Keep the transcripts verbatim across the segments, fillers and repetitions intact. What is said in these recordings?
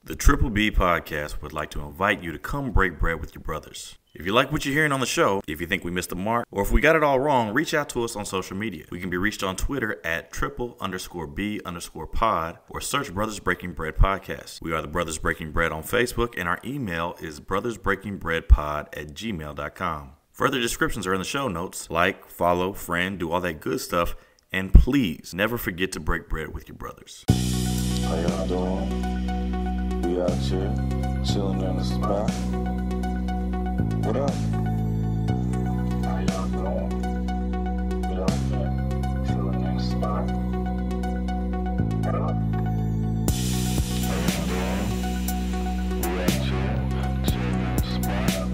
The Triple B Podcast would like to invite you to come break bread with your brothers. If you like what you're hearing on the show, if you think we missed the mark, or if we got it all wrong, reach out to us on social media. We can be reached on Twitter at triple underscore B underscore pod or search Brothers Breaking Bread Podcast. We are the Brothers Breaking Bread on Facebook, and our email is brothersbreakingbreadpod at gmail dot com. Further descriptions are in the show notes. Like, follow, friend, do all that good stuff, and please never forget to break bread with your brothers. How y'all doing? We out here, chilling in the spot. What up? How y'all doing? We out here, chilling in the spot. What up? How y'all doing? We out here, chilling in the spot.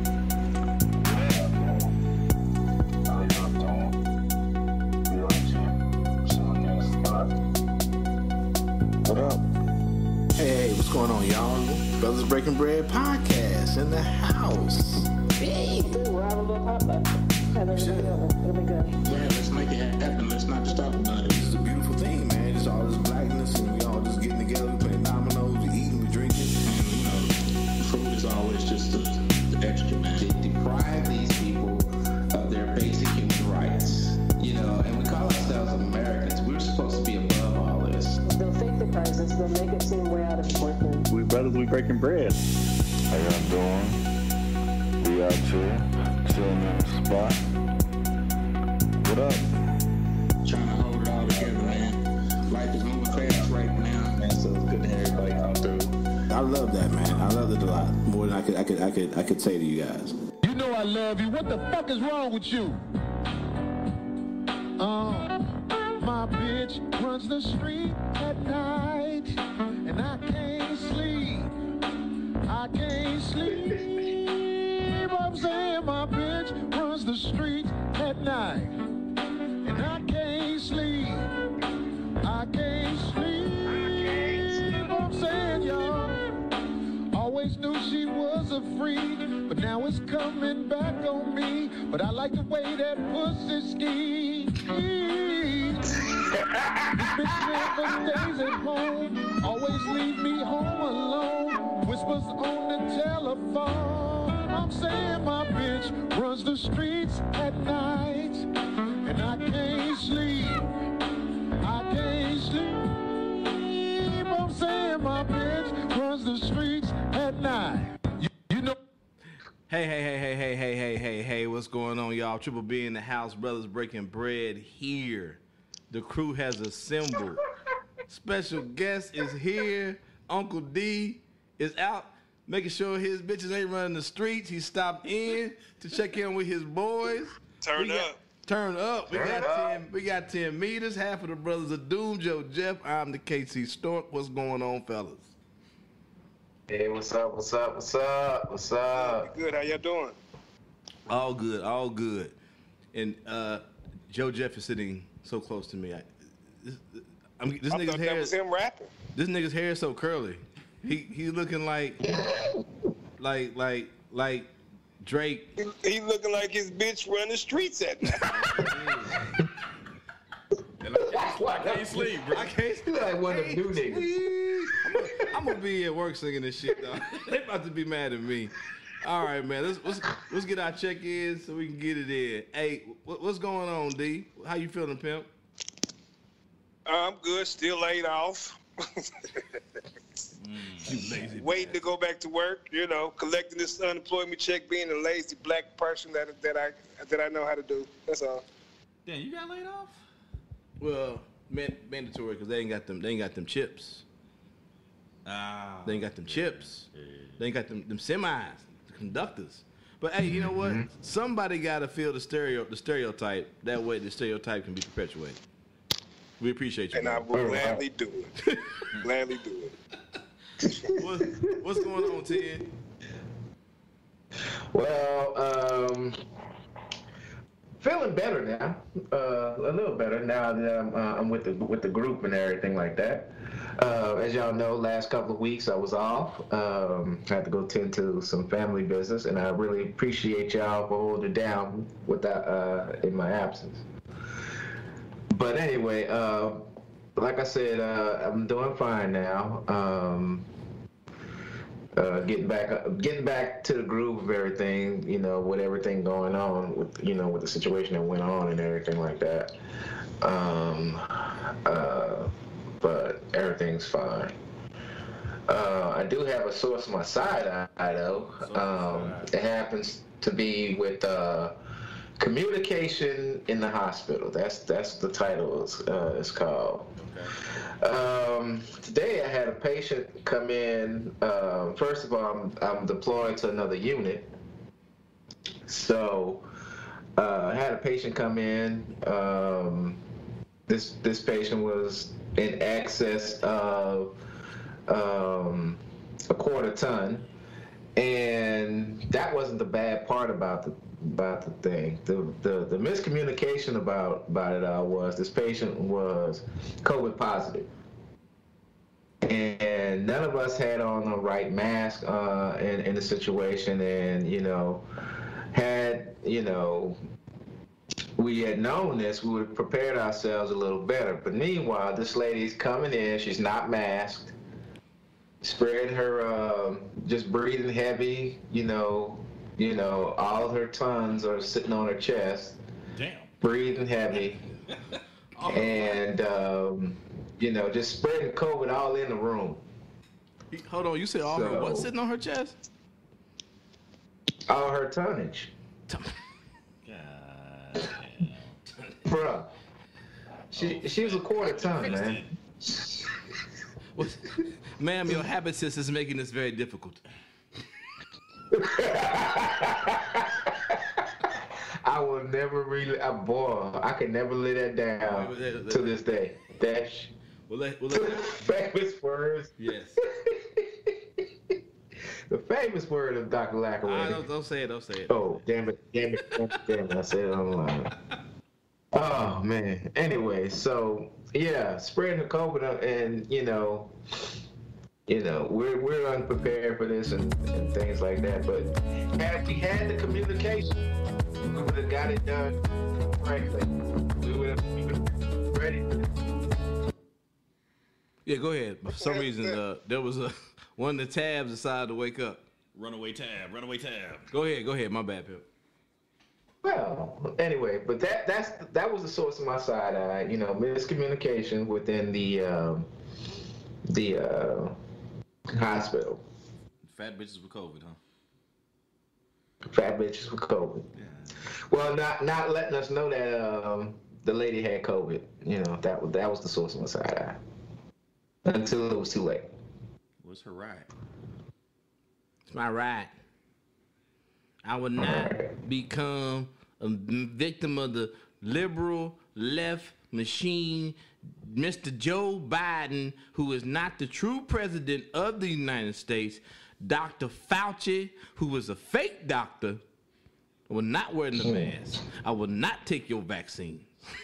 How y'all doing? We out here, chilling in the spot. What up? Hey, what's going on, y'all? Brothers Breaking Bread Podcast in the house. Hey. We're having a little hot back. It'll be good. Yeah, let's make it happen. Let's not just talk about it. This is a beautiful thing, man. Just all this blackness, and we all just getting together, we playing dominoes, we eating, we drinking. And, you know, food is always just the, the extra, man. To deprive these people of their basic human rights, you know, and we call ourselves Americans. We're supposed to be above all this. They'll fake the crisis. They'll make it seem way out of proportion. We brothers, we breaking bread. How y'all doing? We out here, chilling in the spot. What up? Trying to hold it all together, man. Life is moving fast right now, man. So it's good to have everybody come through. I love that, man. I love it a lot. More than I could, I could, I could, I could say to you guys. You know I love you. What the fuck is wrong with you? Uh, my bitch runs the street at night, and I can't sleep. I can't sleep. I'm saying my bitch runs the street at night, and I can't sleep. I can't sleep. I'm saying, y'all, always knew she was a freak, but now it's coming back on me. But I like the way that pussy skeets. This bitch never stays at home, always leave me home alone. Whispers on the telephone. I'm saying my bitch runs the streets at night, and I can't sleep. I can't sleep. I'm saying my bitch runs the streets at night. You, you know. Hey, hey, hey, hey, hey, hey, hey, hey, hey, what's going on, y'all? Triple B in the house, Brothers Breaking Bread here. The crew has assembled. Special guest is here. Uncle D is out making sure his bitches ain't running the streets. He stopped in to check in with his boys. Turn we up. Got, turn up. We turn got up. ten. We got ten meters. Half of the brothers are Doom, Joe, Jeff. I'm the K C Stork. What's going on, fellas? Hey, what's up? What's up? What's up? What's up? Good. How y'all doing? All good. All good. And uh, Joe Jeff is sitting so close to me. I, this, I'm, this I nigga's thought hair. that was him rapping. This nigga's hair is so curly. He he looking like like like like Drake. He, he looking like his bitch run the streets at night. And I can't, I can't sleep, bro. I can't sleep. Like one of them new niggas. I'm gonna, I'm gonna be at work singing this shit, though. They about to be mad at me. All right, man. Let's let's, let's get our check-ins so we can get it in. Hey, what, what's going on, D? How you feeling, pimp? I'm good. Still laid off. You lazy Waiting to go back to work. You know, collecting this unemployment check, being a lazy black person that that I that I know how to do. That's all. Damn, you got laid off? Well, man, mandatory because they ain't got them. They ain't got them chips. Ah. They ain't got them chips. Yeah. They ain't got them them semis, the conductors. But hey, you know what? Mm-hmm. Somebody got to feel the stereo the stereotype. That way, the stereotype can be perpetuated. We appreciate you. And man. I will gladly do it. Gladly do it. What, what's going on, Ted? Well, um, feeling better now. Uh, a little better now that I'm, uh, I'm with the with the group and everything like that. Uh, as y'all know, last couple of weeks I was off. Um, I had to go tend to some family business, and I really appreciate y'all for holding it down with that uh, in my absence. But anyway, uh, like I said, uh, I'm doing fine now. Um, uh, getting back, getting back to the groove of everything. You know, with everything going on, with you know, with the situation that went on and everything like that. Um, uh, but everything's fine. Uh, I do have a source on my side eye, though. Um, it happens to be with uh, communication in the hospital. That's that's the title it's, uh, it's called. Okay. Um, today I had a patient come in. Uh, first of all, I'm, I'm deployed to another unit. So uh, I had a patient come in. Um, this this patient was in excess of Um, a quarter ton, and that wasn't the bad part about the about the thing. The the, the miscommunication about about it all was this patient was COVID positive, and none of us had on the right mask uh, in in the situation, and you know, had you know. we had known this, we would have prepared ourselves a little better. But meanwhile, this lady's coming in, she's not masked, spreading her, uh, just breathing heavy, you know, you know, all her tons are sitting on her chest. Damn. Breathing heavy. oh, and, um, you know, just spreading COVID all in the room. Hold on, you said all so, her what sitting on her chest? All her tonnage. Bruh. She, she was a quarter ton, man. Well, ma'am, your habitus is making this very difficult. I will never really, I, boy, I can never lay that down to this day. That's well, let, well, let, famous words. Yes. The famous word of Doctor Lackaway. Don't, don't say it, don't say it. Oh, damn it, damn it, damn it, damn it. I said it online. Oh, man. Anyway, so, yeah, spreading the COVID, and, you know, you know, we're we're unprepared for this and, and things like that. But had we had the communication, we would have got it done correctly. We would have been ready. Yeah, go ahead. For some reason, uh, there was a one of the tabs decided to wake up. Runaway tab, runaway tab. Go ahead, go ahead. My bad, Pip. Well, anyway, but that that's that was the source of my side eye. You know, miscommunication within the um, the uh, hospital. Fat bitches with COVID, huh? Fat bitches with COVID. Yeah. Well, not not letting us know that um, the lady had COVID. You know, that was that was the source of my side eye. Until it was too late. What's her right? It's my right. I would not right. become a victim of the liberal left machine, Mister Joe Biden, who is not the true president of the United States, Doctor Fauci, who is a fake doctor. I will not wear the mask. I will not take your vaccine.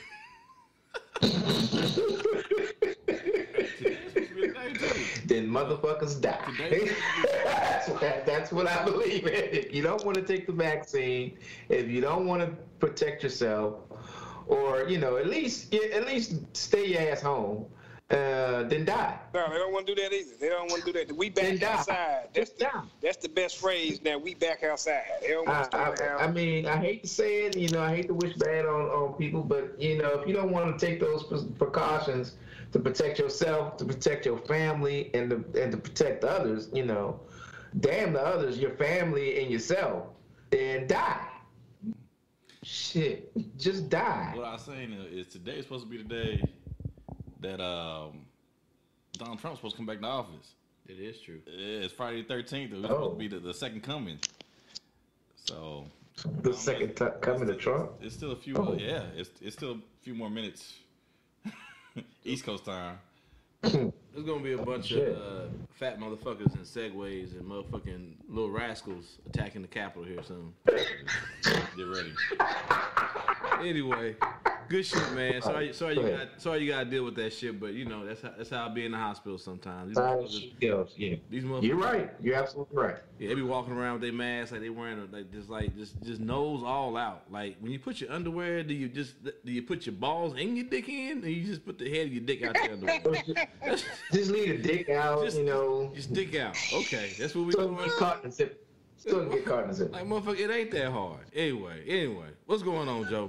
Then motherfuckers die. that's, what, that's what I believe in. If you don't want to take the vaccine, if you don't want to protect yourself, or you know, at least at least stay your ass home, uh, then die. No, they don't want to do that either. They don't want to do that. We back outside. That's the, that's the best phrase now. We back outside. They don't want to stay I, I, I mean, I hate to say it. You know, I hate to wish bad on, on people, but you know, if you don't want to take those precautions to protect yourself, to protect your family, and to and to protect others, you know, damn the others, your family and yourself, then die. Shit, just die. What I was saying is today is supposed to be the day that um, Donald Trump's supposed to come back to office. It is true. Yeah, it's Friday the thirteenth. It's oh. supposed to be the, the second coming. So the second t- coming to Trump. It's still a few. Oh. Uh, yeah, it's it's still a few more minutes. East Coast time. There's gonna be a bunch Shit. of uh, fat motherfuckers and segways and motherfucking little rascals attacking the Capitol here soon. Get ready. Anyway, Good shit, man. Sorry, sorry you got, sorry you got to deal with that shit, but you know that's how that's how I be in the hospital sometimes. These motherfuckers, yeah, these motherfuckers, you're right. You're absolutely right. Yeah, they be walking around with their masks like they wearing like just like just just nose all out. Like when you put your underwear, do you just do you put your balls in your dick in, or you just put the head of your dick out your underwear? Just leave the dick out, just, you know. Just dick out. Okay, that's what we so doing. Get caught in the zip. Still get caught in the zip. Like motherfucker, it ain't that hard. Anyway, anyway, what's going on, Joe?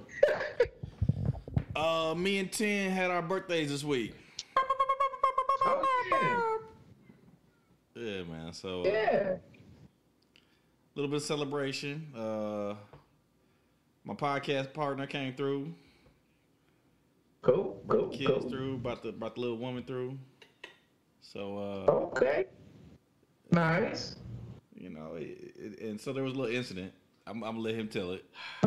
Uh, me and Ten had our birthdays this week. Oh, yeah. Yeah, man. So yeah, a uh, little bit of celebration. Uh, my podcast partner came through. Cool, cool, Kids cool. through, brought the brought the little woman through. So uh, okay, nice. You know, it, it, and so there was a little incident. I'm, I'm gonna let him tell it.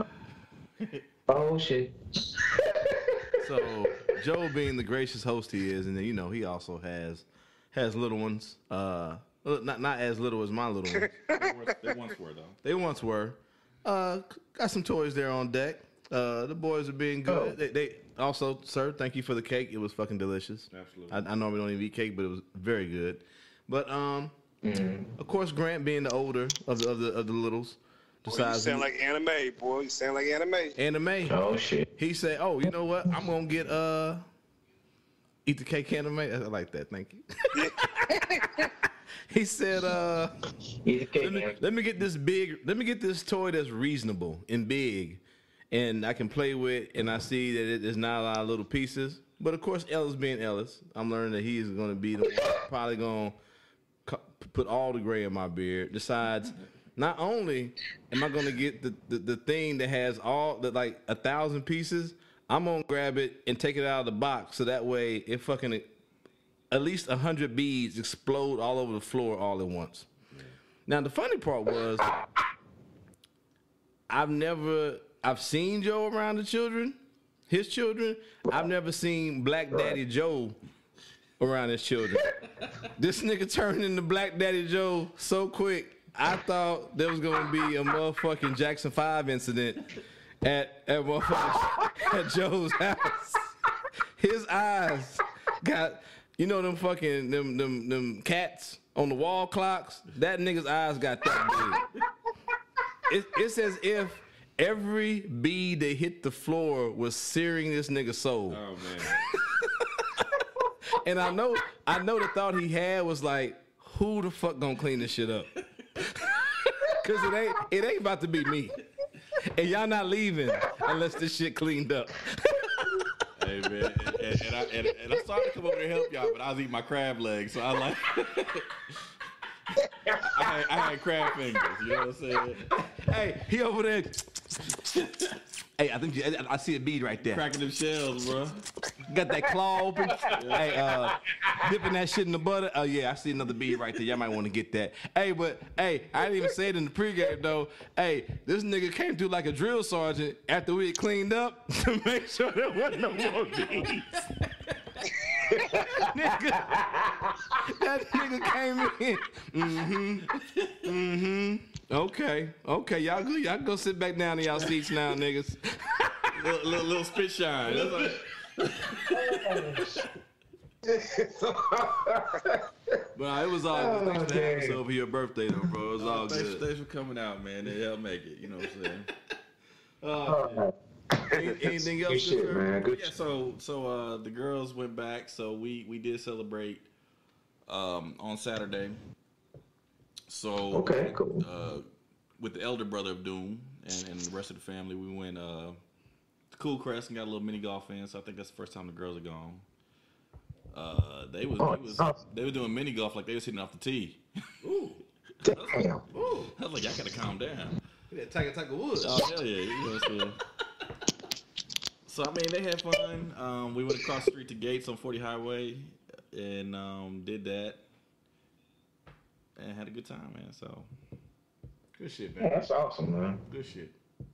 Oh shit. So Joe, being the gracious host he is, and then you know he also has has little ones. Uh, not not as little as my little ones. They once were though. They once were. Uh, got some toys there on deck. Uh, the boys are being good. Oh. They, they also, sir, thank you for the cake. It was fucking delicious. Absolutely. I, I normally don't even eat cake, but it was very good. But um, mm-hmm. of course, Grant being the older of the of the of the littles. Boy, you sound like anime, boy. You sound like anime. Anime. Oh shit. He said, "Oh, you know what? I'm gonna get uh, eat the cake anime." I like that. Thank you. He said, "Uh, Eat the cake, let me, man. let me get this big. Let me get this toy that's reasonable and big, and I can play with. And I see that it is not a lot of little pieces. But of course, Ellis being Ellis, I'm learning that he is going to be the one probably going to put all the gray in my beard. Decides." Not only am I gonna get the, the, the thing that has all the like a thousand pieces, I'm gonna grab it and take it out of the box so that way it fucking at least a hundred beads explode all over the floor all at once. Yeah. Now the funny part was I've never I've seen Joe around the children, his children. I've never seen Black Daddy Joe around his children. This nigga turned into Black Daddy Joe so quick. I thought there was gonna be a motherfucking Jackson five incident at at motherfucking at Joe's house. His eyes got, you know them fucking them them them cats on the wall clocks. That nigga's eyes got that big. It, it's as if every bead that hit the floor was searing this nigga's soul. Oh man. And I know I know the thought he had was like, who the fuck gonna clean this shit up? Cause it ain't it ain't about to be me, and y'all not leaving unless this shit cleaned up. Hey man, and, and, and, I, and, and I started to come over to help y'all, but I was eating my crab legs, so I like I, had, I had crab fingers. You know what I'm saying? Hey, he over there. Hey, I think you, I see a bead right there. Cracking them shells, bro. Got that claw open. Hey, uh, dipping that shit in the butter. Oh yeah, I see another bead right there. Y'all might want to get that. Hey, but hey, I didn't even say it in the pregame though. Hey, this nigga came through like a drill sergeant after we had cleaned up to make sure there wasn't no more beads. nigga, that nigga came in. Mm-hmm. Mm-hmm. Okay. Okay, y'all go. Y'all go sit back down in y'all seats now, niggas. little, little, little spit shine. That's like... But it was all good. Thanks for having us over your birthday, though, bro. It was all thanks, good. Thanks for coming out, man. It helped make it. You know what I'm saying? Uh, Any, anything else? Good shit, sir? man. Good yeah. shit. So, so uh, the girls went back. So we we did celebrate um, on Saturday. So Okay, cool. Uh, with the elder brother of Doom and, and the rest of the family, we went uh, to Cool Crest and got a little mini golf in. So I think that's the first time the girls are gone. Uh, they was, Oh, they was awesome. they were doing mini golf like they was hitting off the tee. Ooh. Damn. Ooh. I was like, y'all gotta calm down. That Tiger Tiger Woods. Oh hell yeah, you know what I'm saying. So I mean, they had fun. Um, we went across the street to Gates on forty Highway and um, did that and had a good time, man. So Good shit, Yeah, man. that's awesome, man. Good shit.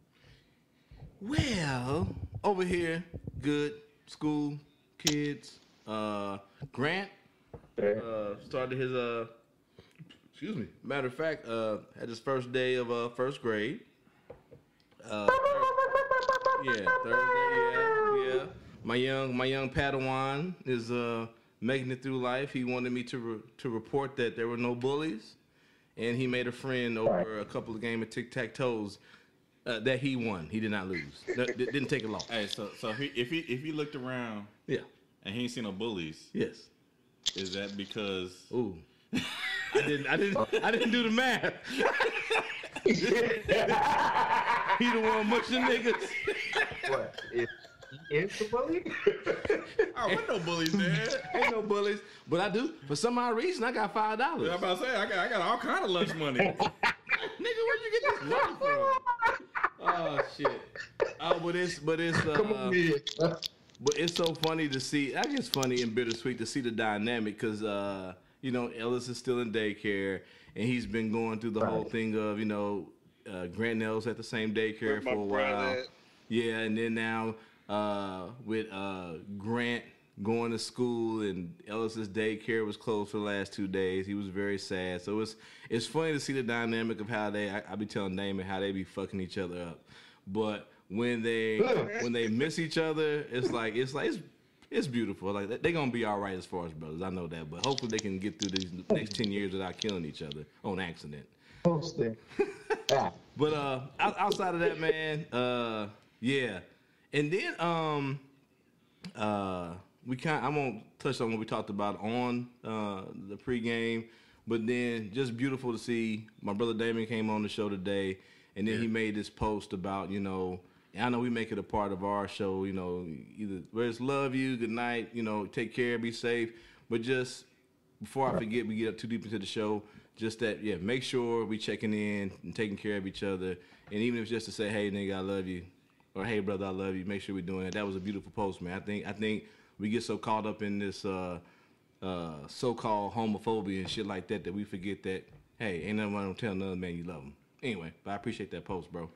Well, over here, good school, kids. Uh, Grant uh, started his uh, excuse me. Matter of fact, uh, had his first day of uh, first grade. Uh, yeah, Thursday. Yeah, yeah. my young my young Padawan is uh, making it through life. He wanted me to re- to report that there were no bullies, and he made a friend over right. a couple of games of tic-tac-toes uh, that he won. He did not lose. That, didn't take a loss. Hey, so so he, if he if he looked around, yeah, and he ain't seen no bullies, yes, is that because? Ooh, I didn't I didn't I didn't do the math. He the one mushing niggas. What? Is, is the bully? Oh, ain't no bullies there. Ain't no bullies. But I do. For some odd reason, I got five dollars. I'm about to say, I got, I got all kind of lunch money. Nigga, where'd you get this money from? Oh, shit. Oh, but it's, but it's, uh, Come on, man. But it's so funny to see, I guess it's funny and bittersweet to see the dynamic because, uh, you know, Ellis is still in daycare and he's been going through the right. whole thing of, you know, uh, Grant Nell's at the same daycare for a while. Yeah, and then now uh, with uh, Grant going to school and Ellis's daycare was closed for the last two days. He was very sad. So it's it's funny to see the dynamic of how they, I, I be telling Damon how they be fucking each other up. But when they when they miss each other, it's like it's like it's it's beautiful. Like they're gonna be all right as far as brothers. I know that, but hopefully they can get through these next ten years without killing each other on accident. But uh, outside of that, man, uh, yeah. And then um, uh, we kind I'm gonna touch on what we talked about on uh the pregame, but then just beautiful to see my brother Damon came on the show today, and then yeah. he made this post about you know. I know we make it a part of our show, you know, either where it's love you, good night, you know, take care, be safe. But just before I forget, we get up too deep into the show, just that, yeah, make sure we checking in and taking care of each other. And even if it's just to say, hey, nigga, I love you, or hey, brother, I love you, make sure we're doing that. That was a beautiful post, man. I think I think we get so caught up in this uh, uh, so-called homophobia and shit like that that we forget that, hey, ain't nothing wrong with telling another man you love him. Anyway, but I appreciate that post, bro.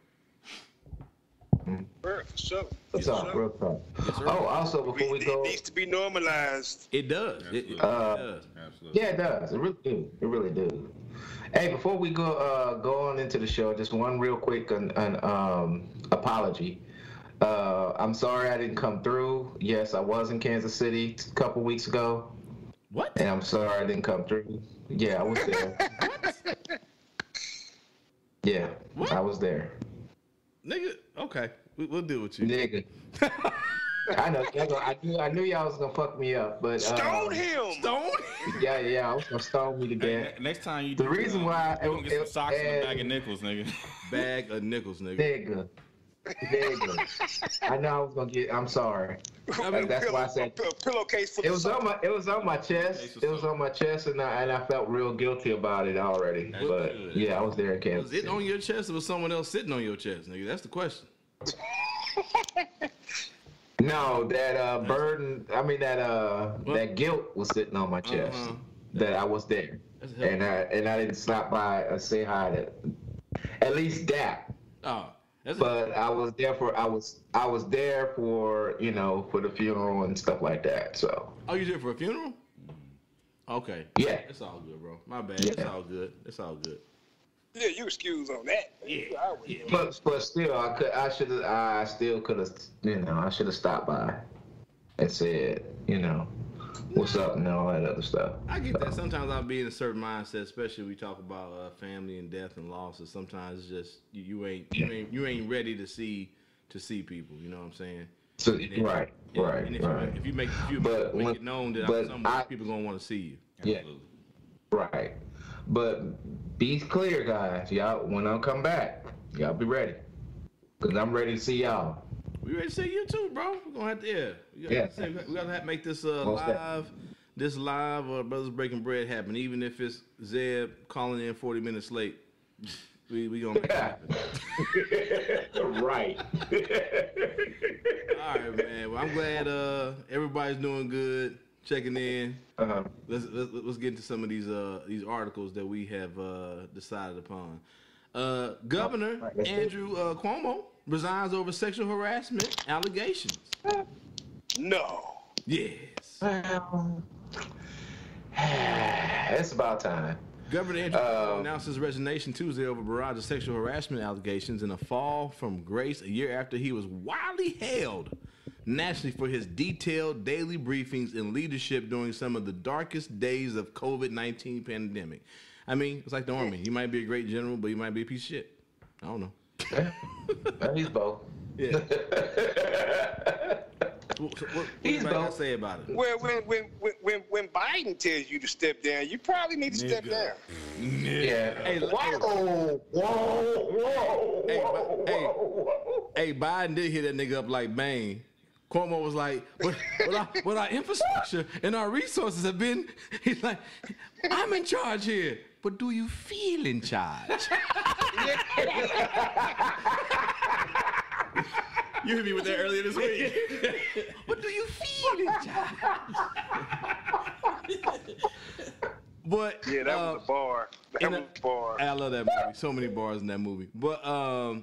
For sure. What's up, sure. real talk. Yes, oh, also before we, we go, it needs to be normalized. It does. It, it, uh, it does. Absolutely. Yeah, it does. It really do. It really do. Hey, before we go uh, go on into the show, just one real quick an, an um, apology. Uh, I'm sorry I didn't come through. Yes, I was in Kansas City a couple weeks ago. What? And I'm sorry I didn't come through. Yeah, I was there. What? Yeah, what? I was there. Nigga, okay, we, we'll deal with you. Nigga. I know. I knew. I knew y'all was gonna fuck me up, but uh, stone him. Stone. Yeah, yeah. I was gonna stone me to death. Hey, next time you. The do reason uh, why you gonna get some socks and a bag of nickels, nigga. Bag of nickels, nigga. Nigga. Nigga. I know I was gonna get. I'm sorry. I mean, that's pillow, why I said a pillowcase full it was of on my. It was on my chest. It was on my chest, and I and I felt real guilty about it already. That's but good. Yeah, I was there in Kansas. Was it on your chest or was someone else sitting on your chest, nigga? That's the question. No, that uh, burden. I mean that uh, what? that guilt was sitting on my chest. Uh-huh. That I was there, and I and I didn't stop by or say hi to, at least dap. Oh, that's but I was there for I was I was there for you know for the funeral and stuff like that. So. Oh, you there for a funeral? Okay. Yeah. It's all good, bro. My bad. Yeah. It's all good. It's all good. Yeah, you excuse on that. Yeah. yeah. But but still, I could I should have I still could have you know I should have stopped by and said you know what's up and all that other stuff. I get that. Sometimes I'll be in a certain mindset, especially we talk about uh, family and death and losses. Sometimes it's just you, you ain't you ain't you ain't ready to see to see people. You know what I'm saying? So, then, right, and, right, and if, right. You, if you make if you but make when, it known that but somewhere, I, people gonna want to see you. Yeah. Absolutely. Right. But be clear, guys. Y'all, when I come back, y'all be ready. Because I'm ready to see y'all. We ready to see you too, bro. We're going to have to, yeah. We gotta, Yeah. say, we gotta have, make this uh, Most live, definitely. this live uh, Brothers Breaking Bread happen. Even if it's Zeb calling in forty minutes late, we we gonna make it happen. Right. All right, man. Well, I'm glad uh, everybody's doing good, checking in. Uh-huh. Let's, let's let's get into some of these uh these articles that we have uh, decided upon. Uh, Governor All right, Andrew uh, Cuomo resigns over sexual harassment allegations. No. Yes. Well, it's about time. Governor Andrew Uh, announced his resignation Tuesday over a barrage of sexual harassment allegations in a fall from grace a year after he was widely hailed nationally for his detailed daily briefings and leadership during some of the darkest days of COVID nineteen pandemic. I mean, it's like the Army. You might be a great general, but you might be a piece of shit. I don't know. Well, he's both. Yeah. What, what, what He's anybody got both. to say about it? Well, when when when when Biden tells you to step down, you probably need to step Nigga. down. Yeah. Hey, Whoa, hey, whoa, whoa, Hey, whoa, hey. whoa, whoa. Hey, Biden did hit that nigga up like Bane. Cuomo was like, but, but, our, but our infrastructure and our resources have been, he's like, I'm in charge here, but do you feel in charge? You hit me with that earlier this week. But do you feel in charge? But Yeah, that uh, was a bar. That in was a- a bar. I love that movie. So many bars in that movie. But um,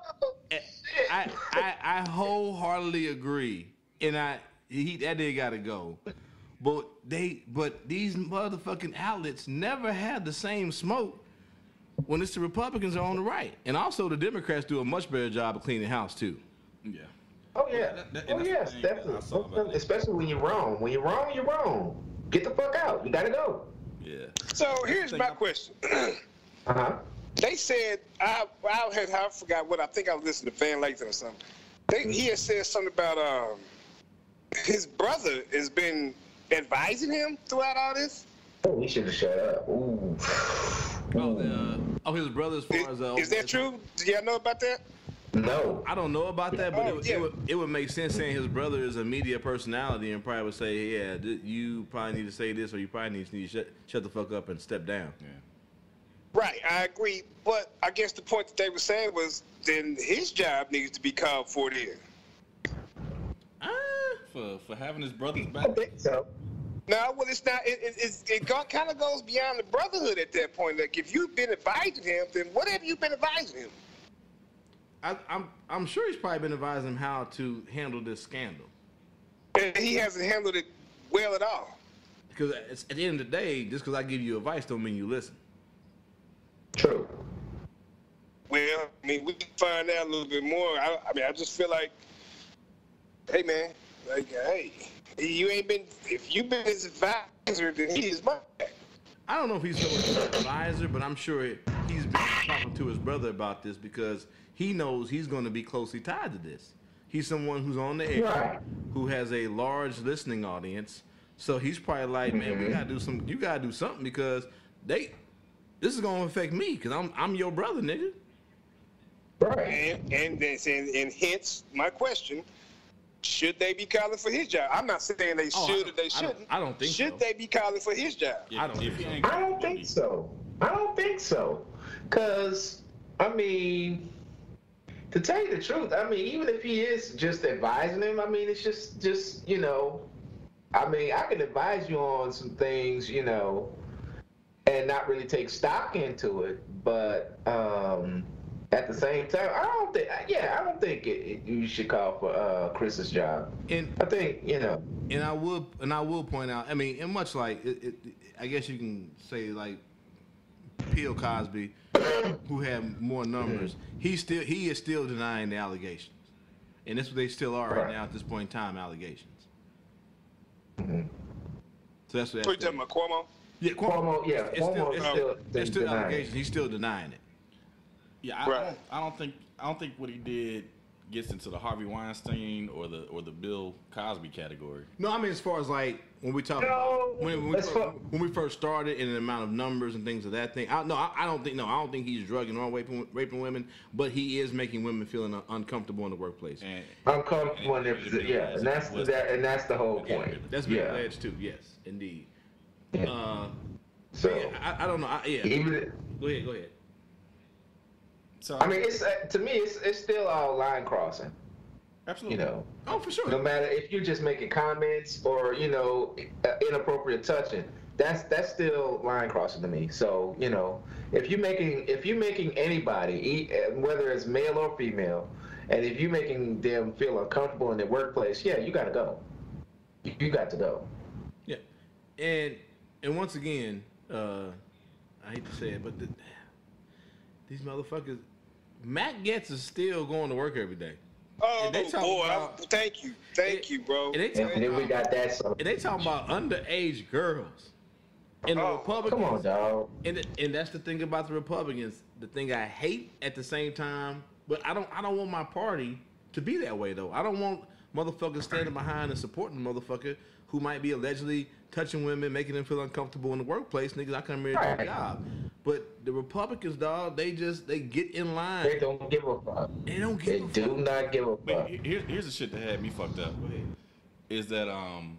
I, I I wholeheartedly agree, and I he that nigga gotta go. But they but these motherfucking outlets never had the same smoke when it's the Republicans are on the right, and also the Democrats do a much better job of cleaning house too. Yeah. Oh yeah. That- that- Oh that's the yes, thing that I saw about definitely. it. Especially when you're wrong. When you're wrong, you're wrong. Get the fuck out. You gotta go. Yeah. So here's my question. Uh huh. They said I I had I forgot what I think I was listening to Van Lathan or something. They, he had said something about um his brother has been advising him throughout all this. Oh, we should have shut up. Ooh. Oh, the, uh, oh his brother as far as uh, Is that true? Do y'all know about that? No. I don't know about that, but Oh, it, would- yeah. it would it would make sense saying his brother is a media personality and probably would say, yeah, th- you probably need to say this or you probably need to, need to shut, shut the fuck up and step down. Yeah. Right, I agree. But I guess the point that they were saying was then his job needs to be called for then. Ah, For for having his brother's I back. think so. No, well, it's not. It it, it's, it go, kind of goes beyond the brotherhood at that point. Like if you've been advising him, then what have you been advising him? I, I'm I'm sure he's probably been advising him how to handle this scandal. And he hasn't handled it well at all. Because at the end of the day, just because I give you advice don't mean you listen. True. Well, I mean, we can find out a little bit more. I, I mean, I just feel like, hey, man, like, hey, you ain't been, if you've been his advisor, then he's my guy. I don't know if he's so much an advisor, but I'm sure he's been talking to his brother about this because he knows he's going to be closely tied to this. He's someone who's on the air, Right. who has a large listening audience. So he's probably like, man, we gotta do some. You gotta do something because they, this is gonna affect me because I'm I'm your brother, nigga. Right. And, and, and, and hence my question, should they be calling for his job? I'm not saying they Oh, I should don't- or they I don't- shouldn't. I don't think Should so. they be calling for his job? I don't If think he so. ain't I don't think so. I don't think so. Cause I mean, to tell you the truth, I mean, even if he is just advising him, I mean, it's just, just you know, I mean, I can advise you on some things, you know, and not really take stock into it, but um, at the same time, I don't think, yeah, I don't think it, it, you should call for uh, Chris's job. And I think, you know, and I will and I will point out. I mean, and much like it, it, I guess you can say like Bill Cosby, who had more numbers, he still he is still denying the allegations, and that's what they still are right Right. now at this point in time. Allegations. Mhm. So that's what. What you That's talking about, Cuomo? yeah, Cuomo, yeah, It's still, Cuomo it's is still, still there's still denying it. allegations. He's still denying it. Yeah, I, Right. I, don't, I don't think I don't think what he did gets into the Harvey Weinstein or the or the Bill Cosby category. No, I mean as far as like when we talk No, about when, when, we, as first, far- when we first started and the amount of numbers and things of that thing. I, no, I, I don't think no, I don't think he's drugging or raping, raping women, but he is making women feeling un- uncomfortable in the workplace. And uncomfortable in their position. Yeah, and that's the, that, and that's the whole point. That's been yeah. alleged too. Yes, indeed. Yeah. Uh, So yeah, I, I don't know. I, yeah, even, go ahead, go ahead. so I mean, it's uh, to me, it's it's still all line crossing. absolutely. You know, Oh, for sure. no matter if you're just making comments or you know uh, inappropriate touching, that's that's still line crossing to me. So you know, if you're making if you're making anybody, e- uh, whether it's male or female, and if you're making them feel uncomfortable in their workplace, yeah, you got to go. You, you got to go. Yeah, and and once again, uh, I hate to say it, but the, these motherfuckers, Matt Getz is still going to work every day. Oh And they talking boy, about- I, thank you, thank It- you, bro. And they And talking then we about, got that song. and they talking about underage girls. And the Oh, Republicans, Come on, dog. and the, and that's the thing about the Republicans. The thing I hate at the same time, but I don't I don't want my party to be that way though. I don't want motherfuckers standing behind and supporting the motherfucker who might be allegedly touching women, making them feel uncomfortable in the workplace. Niggas, I come here to do a Right. job. But the Republicans, dog, they just they get in line. They don't give a fuck. They don't They give a do fuck. not give a But fuck. he- here's here's the shit that had me fucked up. Is that um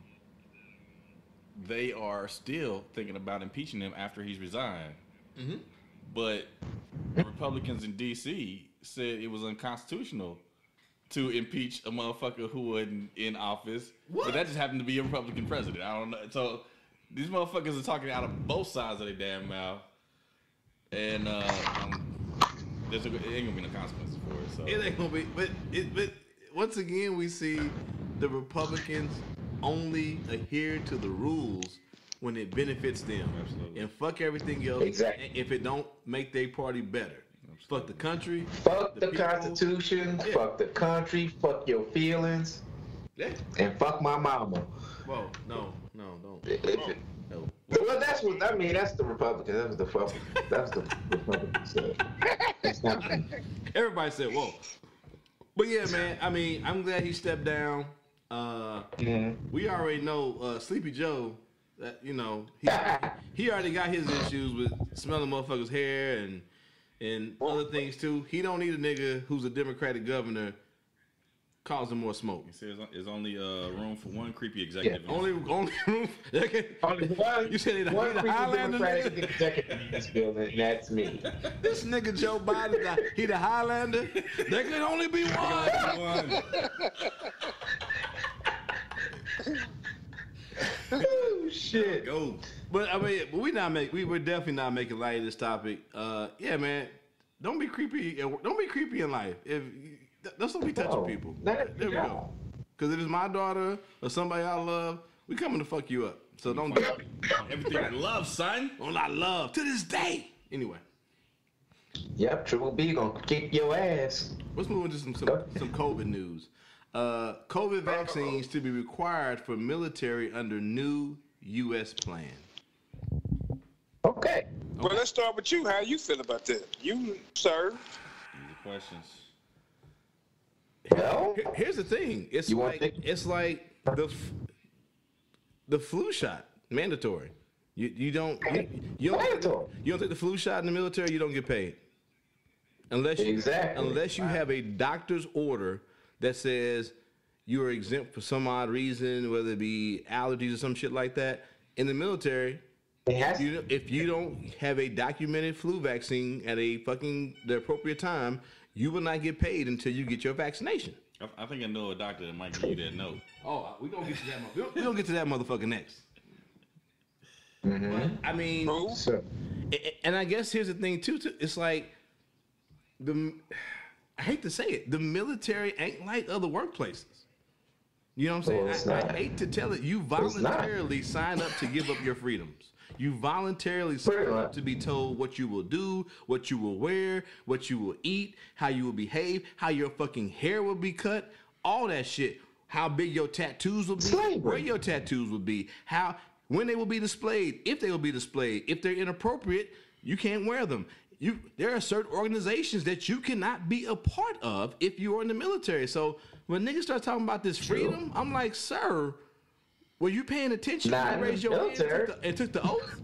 they are still thinking about impeaching him after he's resigned. Mm-hmm. But the Republicans in D C said it was unconstitutional to impeach a motherfucker who wasn't in office. What? But that just happened to be a Republican president. I don't know. So these motherfuckers are talking out of both sides of their damn mouth. And uh, um, there's a, it ain't gonna be no consequences for it. So It ain't gonna be, but it, but once again we see the Republicans only adhere to the rules when it benefits them, Absolutely. and fuck everything else. Exactly. If it don't make their party better, fuck the country, Fuck the, people. Constitution, Yeah. fuck the country, fuck your feelings, Yeah. and fuck my mama. Whoa, no, no, don't. If it- No. Well, that's what I mean. That's the Republicans. That was the fuck. That's the Republicans said. That's not me. Everybody said, "Whoa," but yeah, man. I mean, I'm glad he stepped down. Uh, Mhm. we already know uh, Sleepy Joe. That you know, he, he already got his issues with smelling motherfuckers' hair and and other things too. He don't need a nigga who's a Democratic governor causing more smoke. he says there's only uh, room for one creepy executive. Yeah. Only only room. Only one. You said he the, he one the creepy Highlander Democratic nigga? executive in this building, and that's me. This nigga Joe Biden, the- he the Highlander. There can only be one. Oh shit. Go. But I mean, we not make we we're definitely not making light of this topic. Uh, yeah, man, don't be creepy. Don't be creepy in life. If let's don't be touching No, people. not- There we no. go. Because if it's my daughter or somebody I love, we coming to fuck you up. So don't do it. Everything I love, son. On I love to this day. Anyway, Yep, Triple B gonna kick your ass. let's move into some some, some COVID news. Uh, COVID vaccines to be required for military under new U S plan. Okay. Well, let's start with you. How you feel about that? You, sir. Easy questions. Well, Here- Here's the thing. It's You want like to- it's like the f- the flu shot mandatory. You you don't you, you don't Mandatory. you don't take the flu shot in the military. You don't get paid unless you, Exactly. unless you have a doctor's order that says you are exempt for some odd reason, whether it be allergies or some shit like that. In the military, it has you, if you don't have a documented flu vaccine at a fucking the appropriate time, you will not get paid until you get your vaccination. I, I think I know a doctor that might give you that note. Oh, we gonna get to that. mo- We're gonna get to that motherfucker next. Mm-hmm. But, I mean, Who? So, a- a- and I guess here's the thing too. too it's like the. I hate to say it, the military ain't like other workplaces. You know what I'm saying? Well, it's I, I not. hate to tell it. You not. voluntarily sign up to give up your freedoms. You voluntarily sign Pretty up much. to be told what you will do, what you will wear, what you will eat, how you will behave, how your fucking hair will be cut, all that shit. How big your tattoos will be, Slavery. where your tattoos will be, how when they will be displayed, if they will be displayed. If they're inappropriate, you can't wear them. You there are certain organizations that you cannot be a part of if you are in the military. So when niggas start talking about this freedom, I'm like, sir, were you paying attention Not when in you the raised your hand and military. took the, and took the oath?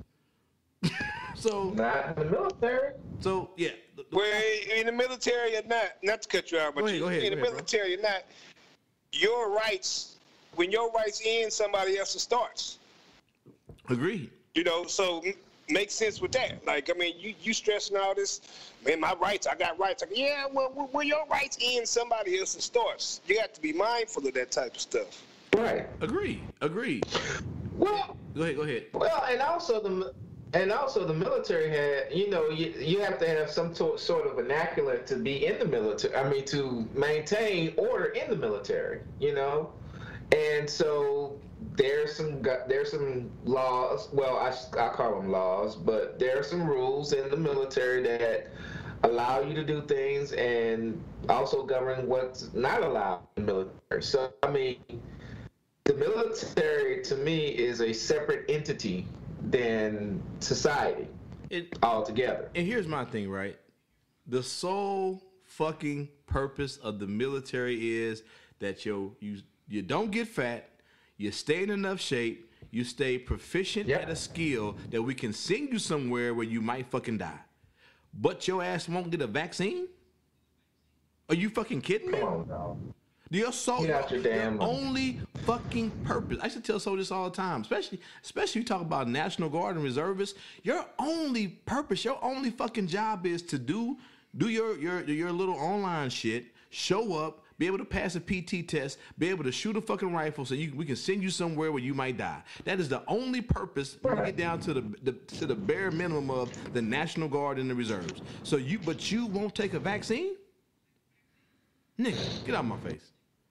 so not in the military. so yeah. the- the- Well, in the military or not, not to cut you out, but Go ahead, you, go ahead, in the go ahead, bro. military or not, your rights, when your rights end, somebody else's starts. Agreed. You know, so m- make sense with that. Like, I mean, you you stressing all this, man, my rights, I got rights. Like, yeah, well, well, when your rights end, somebody else's starts. You got to be mindful of that type of stuff. Right. Agreed. Agreed. Well, Go ahead. Go ahead. well, and also the and also the military had, you know, you you have to have some to, sort of vernacular to be in the military. I mean, to maintain order in the military, you know, and so there's some gu- there's some laws. Well, I I call them laws, but there are some rules in the military that allow you to do things and also govern what's not allowed in the military. So, I mean, the military to me is a separate entity than society it, altogether. And here's my thing, right? The sole fucking purpose of the military is that you you you don't get fat, you stay in enough shape, you stay proficient yep. at a skill that we can send you somewhere where you might fucking die. But your ass won't get a vaccine? Are you fucking kidding me? Come on, dog. Your soul, Get out your damn your only fucking purpose. I used to tell soldiers all the time, especially, especially you talk about National Guard and reservists. Your only purpose, your only fucking job is to do do your your your little online shit, show up, be able to pass a P T test, be able to shoot a fucking rifle, so you we can send you somewhere where you might die. That is the only purpose. When you get down to the, the to the bare minimum of the National Guard and the reserves. So you, but you won't take a vaccine, nigga. Get out of my face.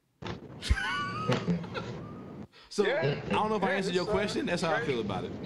So yeah. I don't know if I answered your question. That's how I feel about it.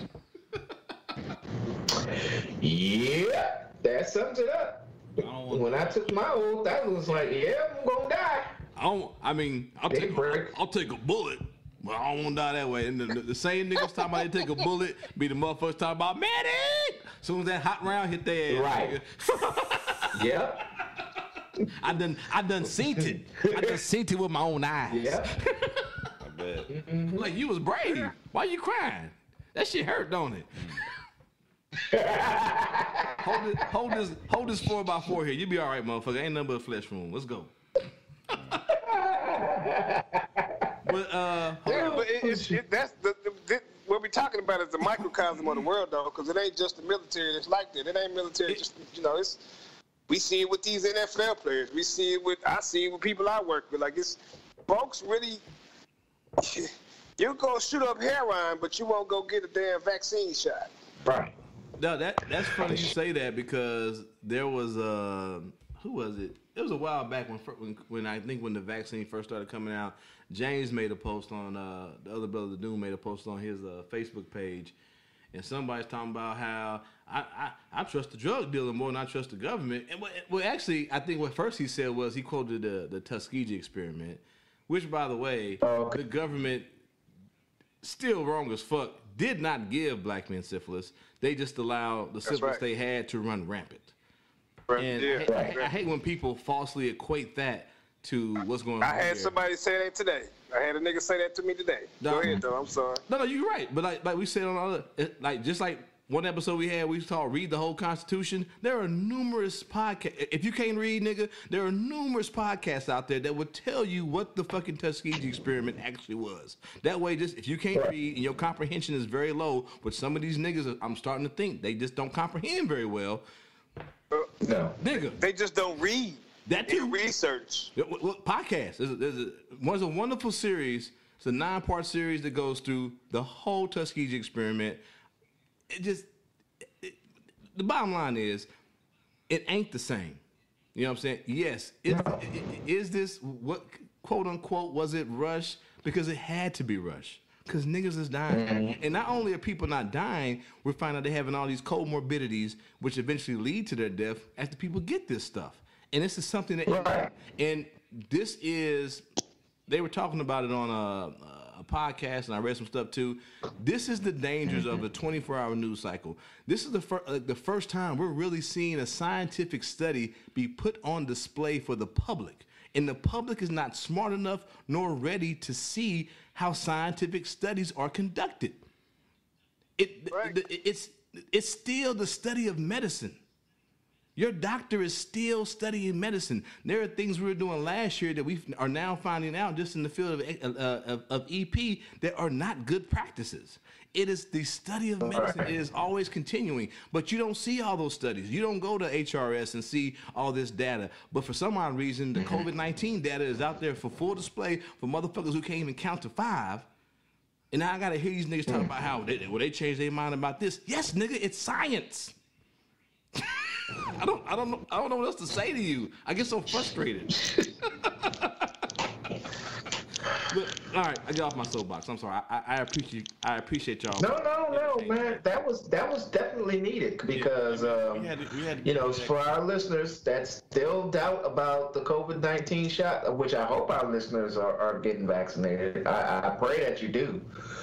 Yeah, that sums it up. I when I took my oath, I was like, yeah, I'm gonna die. I don't. I mean, I'll They take. break. I'll take a bullet, but I don't want to die that way. And the, the, the same niggas talking about they take a bullet, be the motherfuckers talking about medic. As soon as that hot round hit their ass, Right. nigga. Yep. I done. I done seen it. I done seen it with my own eyes. Yep. I bet. Mm-hmm. Like, you was brave. Why you crying? That shit hurt, don't it? hold it, hold this, hold this four by four here. You be all right, motherfucker. Ain't nothing but a flesh wound. Let's go. But uh, Yeah, but it, it's it, that's the, the, the what we're talking about is the microcosm of the world, though, because it ain't just the military that's like that. It ain't military. It, just you know, it's we see it with these N F L players. We see it with I see it with people I work with. Like it's folks really. You go shoot up heroin, but you won't go get a damn vaccine shot. Right. No, that that's funny you say that because there was uh who was it? It was a while back when when, when I think when the vaccine first started coming out. James made a post on uh, the other brother Doom made a post on his uh, Facebook page, and somebody's talking about how I, I, I trust the drug dealer more than I trust the government. And well, actually, I think what first he said was he quoted the the Tuskegee experiment, which by the way, okay. the government still wrong as fuck did not give black men syphilis. They just allowed the syphilis right. they had to run rampant. Right. And Yeah. I, hate, I, I hate when people falsely equate that to what's going on. I had here. somebody say that today. I had a nigga say that to me today. No. Go ahead, though. I'm sorry. No, no, you're right. But like, like we said on other, it, like just like one episode we had, we saw read the whole Constitution. There are numerous podcasts. If you can't read, nigga, there are numerous podcasts out there that would tell you what the fucking Tuskegee experiment actually was. That way, just if you can't read and your comprehension is very low, which some of these niggas, I'm starting to think they just don't comprehend very well. Uh, No. Nigga, they just don't read. that They too. research. What, what podcast? There's a, there's a, one's a wonderful series. It's a nine-part series that goes through the whole Tuskegee experiment. It just, it, it, the bottom line is, it ain't the same. You know what I'm saying? Yes. It, No. it, it, is this, what, quote unquote, was it rushed? Because it had to be rushed. Because niggas is dying. Mm-hmm. And not only are people not dying, we're finding out they're having all these comorbidities, which eventually lead to their death as the people get this stuff. And this is something that, Right. and this is, they were talking about it on a, a podcast, and I read some stuff too. This is the dangers of the twenty-four hour news cycle. This is the, fir- uh, the first time we're really seeing a scientific study be put on display for the public. And the public is not smart enough nor ready to see how scientific studies are conducted. It, Right. it, it's, it's still the study of medicine. Your doctor is still studying medicine. There are things we were doing last year that we are now finding out just in the field of, uh, of, of E P that are not good practices. It is the study of medicine. It is always continuing. But you don't see all those studies. You don't go to H R S and see all this data. But for some odd reason, the COVID nineteen data is out there for full display for motherfuckers who can't even count to five. And now I got to hear these niggas talk about how they, well, they changed their mind about this. Yes, nigga, it's science. I don't, I don't know, I don't know what else to say to you. I get so frustrated. But, all right, I get off my soapbox. I'm sorry. I, I appreciate I appreciate y'all. No, no, no, man. That was that was definitely needed because um, we had to, we had to you know, for our listeners that still doubt about the COVID nineteen shot, which I hope our listeners are, are getting vaccinated. I, I pray that you do.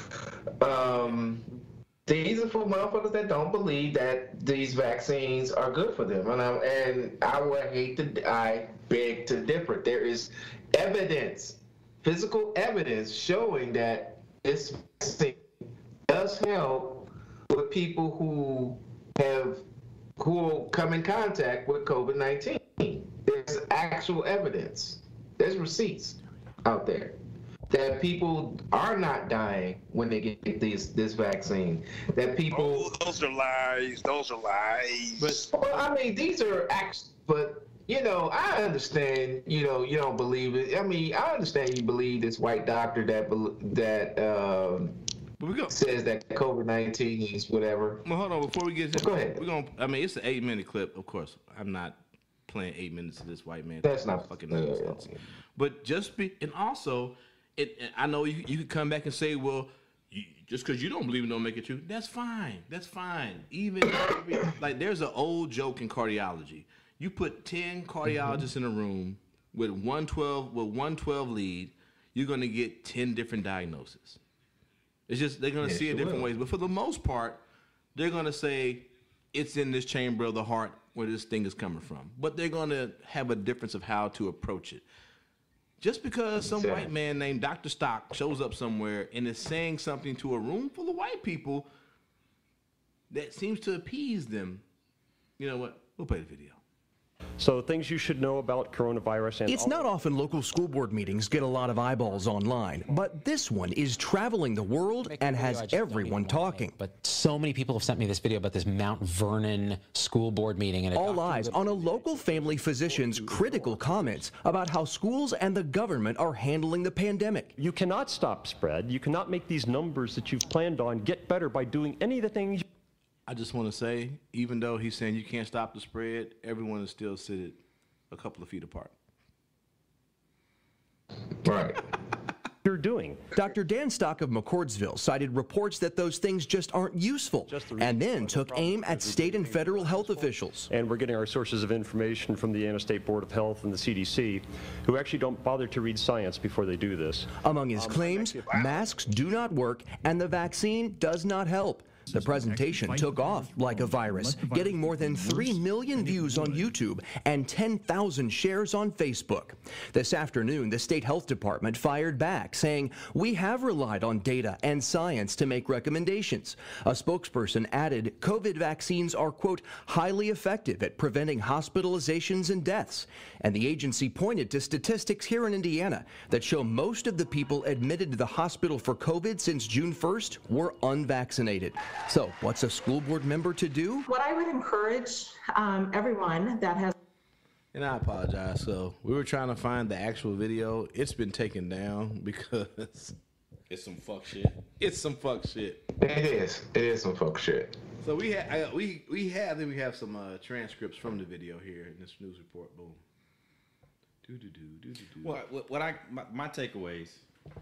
Um, these are for motherfuckers that don't believe that these vaccines are good for them, and I and I would hate to I beg to differ. There is evidence. Physical evidence showing that this vaccine does help with people who have who come in contact with COVID nineteen. There's actual evidence. There's receipts out there that people are not dying when they get this this vaccine. That people oh, those are lies. Those are lies. But well, I mean, these are acts, but. You know, I understand, you know, you don't believe it. I mean, I understand you believe this white doctor that that um, we go. says that COVID nineteen is whatever. Well, hold on. Before we get to Go ahead. We're gonna, I mean, it's an eight-minute clip, of course. I'm not playing eight minutes of this white man. That's not fucking nonsense. Uh, but just be, and also, it. I know you, you could come back and say, well, you, just because you don't believe it don't make it true. That's fine. That's fine. Even, like, there's an old joke in cardiology. You put ten cardiologists in a room with one twelve with one twelve lead, you're gonna get ten different diagnoses. It's just they're gonna yes, see it different will. ways, but for the most part, they're gonna say it's in this chamber of the heart where this thing is coming from. But they're gonna have a difference of how to approach it. Just because some exactly. white man named Doctor Stock shows up somewhere and is saying something to a room full of white people that seems to appease them, you know what? We'll play the video. So things you should know about coronavirus. And it's not often local school board meetings get a lot of eyeballs online, but this one is traveling the world and has everyone talking. But so many people have sent me this video about this Mount Vernon school board meeting. And all eyes on a local family physician's critical comments about how schools and the government are handling the pandemic. You cannot stop spread. You cannot make these numbers that you've planned on get better by doing any of the things. I just want to say, even though he's saying you can't stop the spread, everyone is still seated a couple of feet apart. Right. You're doing. Doctor Dan Stock of McCordsville cited reports that those things just aren't useful, just and then took aim at state and federal health officials. And we're getting our sources of information from the Indiana State Board of Health and the C D C, who actually don't bother to read science before they do this. Among his um, claims, masks do not work and the vaccine does not help. The presentation took off like a virus, getting more than three million views on YouTube and ten thousand shares on Facebook. This afternoon, the state health department fired back, saying, "We have relied on data and science to make recommendations." A spokesperson added, COVID vaccines are, quote, highly effective at preventing hospitalizations and deaths. And the agency pointed to statistics here in Indiana that show most of the people admitted to the hospital for COVID since June first were unvaccinated. So what's a school board member to do? What I would encourage um, everyone that has... And I apologize. So we were trying to find the actual video. It's been taken down because it's some fuck shit. It's some fuck shit. It is. It is some fuck shit. So we have, we we have, then we have some uh, transcripts from the video here in this news report. Boom. Do do do do do do. What what, what I my, my takeaways.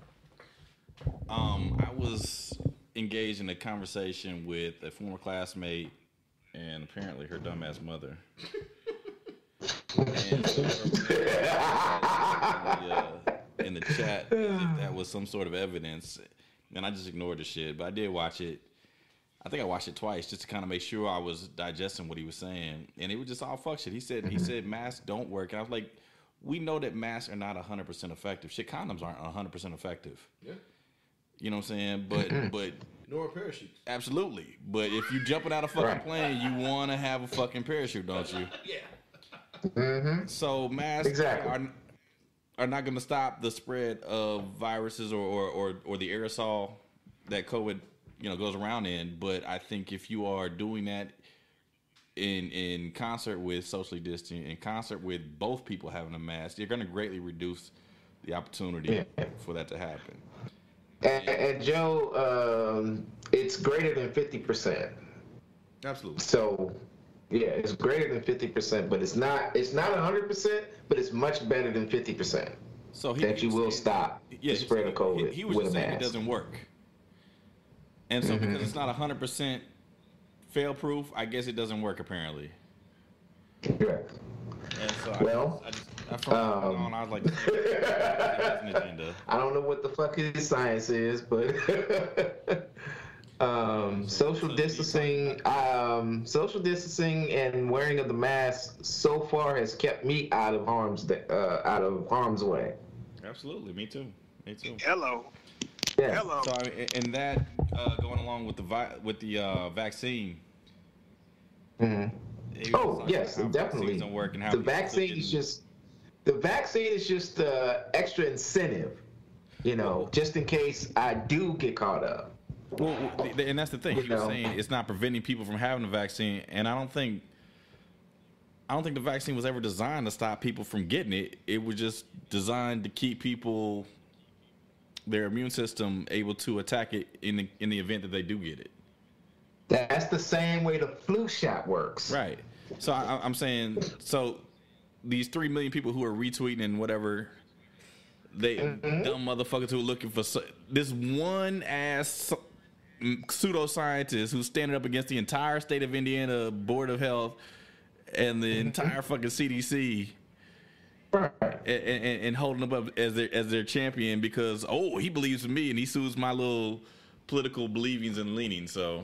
Um, I was engaged in a conversation with a former classmate and apparently her dumbass mother. And so in, the, uh, in the chat, as if that was some sort of evidence, and I just ignored the shit. But I did watch it. I think I watched it twice just to kind of make sure I was digesting what he was saying, and it was just all fuck shit. He said he said masks don't work, and I was like, we know that masks are not one hundred percent effective. Shit, condoms aren't one hundred percent effective. Yeah. You know what I'm saying? But but nor parachutes. Absolutely. But if you jumping out of a fucking right. plane, you want to have a fucking parachute, don't you? Yeah. Mm-hmm. So masks exactly. are are not going to stop the spread of viruses or, or or or the aerosol that COVID, you know, goes around in. But I think if you are doing that in in concert with socially distancing, in concert with both people having a mask, you're going to greatly reduce the opportunity yeah. for that to happen. And, and Joe, um, it's greater than fifty percent. Absolutely. So, yeah, it's greater than fifty percent, but it's not it's not one hundred percent, but it's much better than fifty percent. So he, that he you will saying, stop yeah, the spread of COVID he, he was with just a saying mask. it doesn't work. And so Mm-hmm. because it's not one hundred percent fail-proof, I guess it doesn't work apparently. Correct. And so Well, I just, I just I felt um, on, I was like, this is an agenda. I don't know what the fuck his science is, but um, social distancing, um, social distancing, and wearing of the mask so far has kept me out of harm's uh, out of harm's way. Absolutely, me too. Me too. Hello. Yeah. Hello. So I mean, and that uh, going along with the vi- with the uh, vaccine. Mm-hmm. Oh yes, definitely. Don't work and how the people vaccine getting... is just the vaccine is just uh, extra incentive, you know, just in case I do get caught up. Well, and that's the thing. You You're know. saying it's not preventing people from having the vaccine, and I don't think I don't think the vaccine was ever designed to stop people from getting it. It was just designed to keep people, their immune system, able to attack it in the, in the event that they do get it. That's the same way the flu shot works. Right. So I, I'm saying, so these three million people who are retweeting and whatever, they Mm-hmm. dumb motherfuckers who are looking for so, this one ass pseudoscientist who's standing up against the entire state of Indiana Board of Health and the entire fucking C D C. Right. And, and, and holding them up as their as their champion because oh he believes in me and he sues my little political believings and leanings, so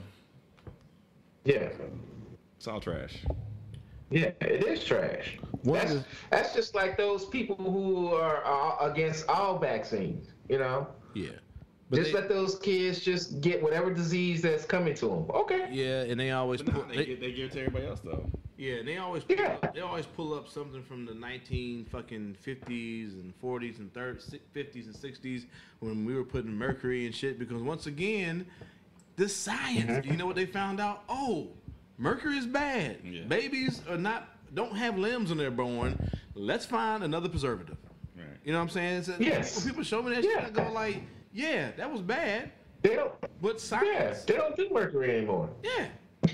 yeah, it's all trash. Yeah, it is trash. That's, the- that's just like those people who are uh, against all vaccines, you know? Yeah. Just they- let those kids just get whatever disease that's coming to them. Okay. Yeah, and they always But no, pull, they, they, give, they give it to everybody else though. yeah, and they always pull Yeah. up, they always pull up something from the nineteen fucking fifties and forties and thirties, fifties and sixties when we were putting mercury and shit. Because once again, the science. Mm-hmm. You know what they found out? Oh, mercury is bad. Yeah. Babies are not don't have limbs when they're born. Let's find another preservative. Right. You know what I'm saying? It's, Yes. When people show me that Yeah. shit, I go like, yeah, that was bad. They don't, But yeah, science. they don't do mercury anymore. Yeah.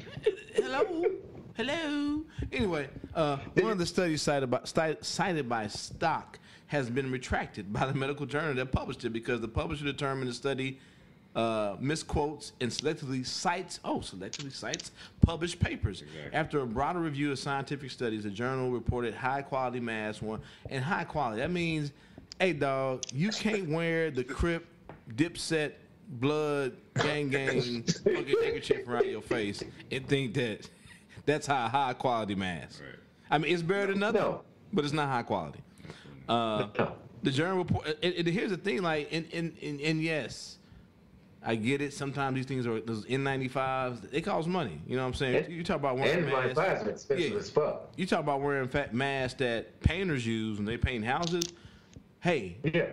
Hello. Hello. Anyway, uh, one of the studies cited by, sti- cited by Stock has been retracted by the medical journal that published it because the publisher determined the study uh, misquotes and selectively cites, oh, selectively cites published papers. Exactly. After a broader review of scientific studies, the journal reported high quality masks. One and high quality. That means, hey, dog, you can't wear the Crip, Dipset, Blood, Gang Gang fucking handkerchief around your face and think that that's how high quality mask. Right. I mean, it's better than nothing, No. but it's not high quality. Uh, No. the journal report. And, and here's the thing, like, and, and, and, and yes, I get it. Sometimes these things are those N ninety-fives. It costs money. You know what I'm saying? And- you talk about wearing And my masks. class are expensive Yeah. as fuck. You talk about wearing fat masks that painters use when they paint houses. Hey, Yeah.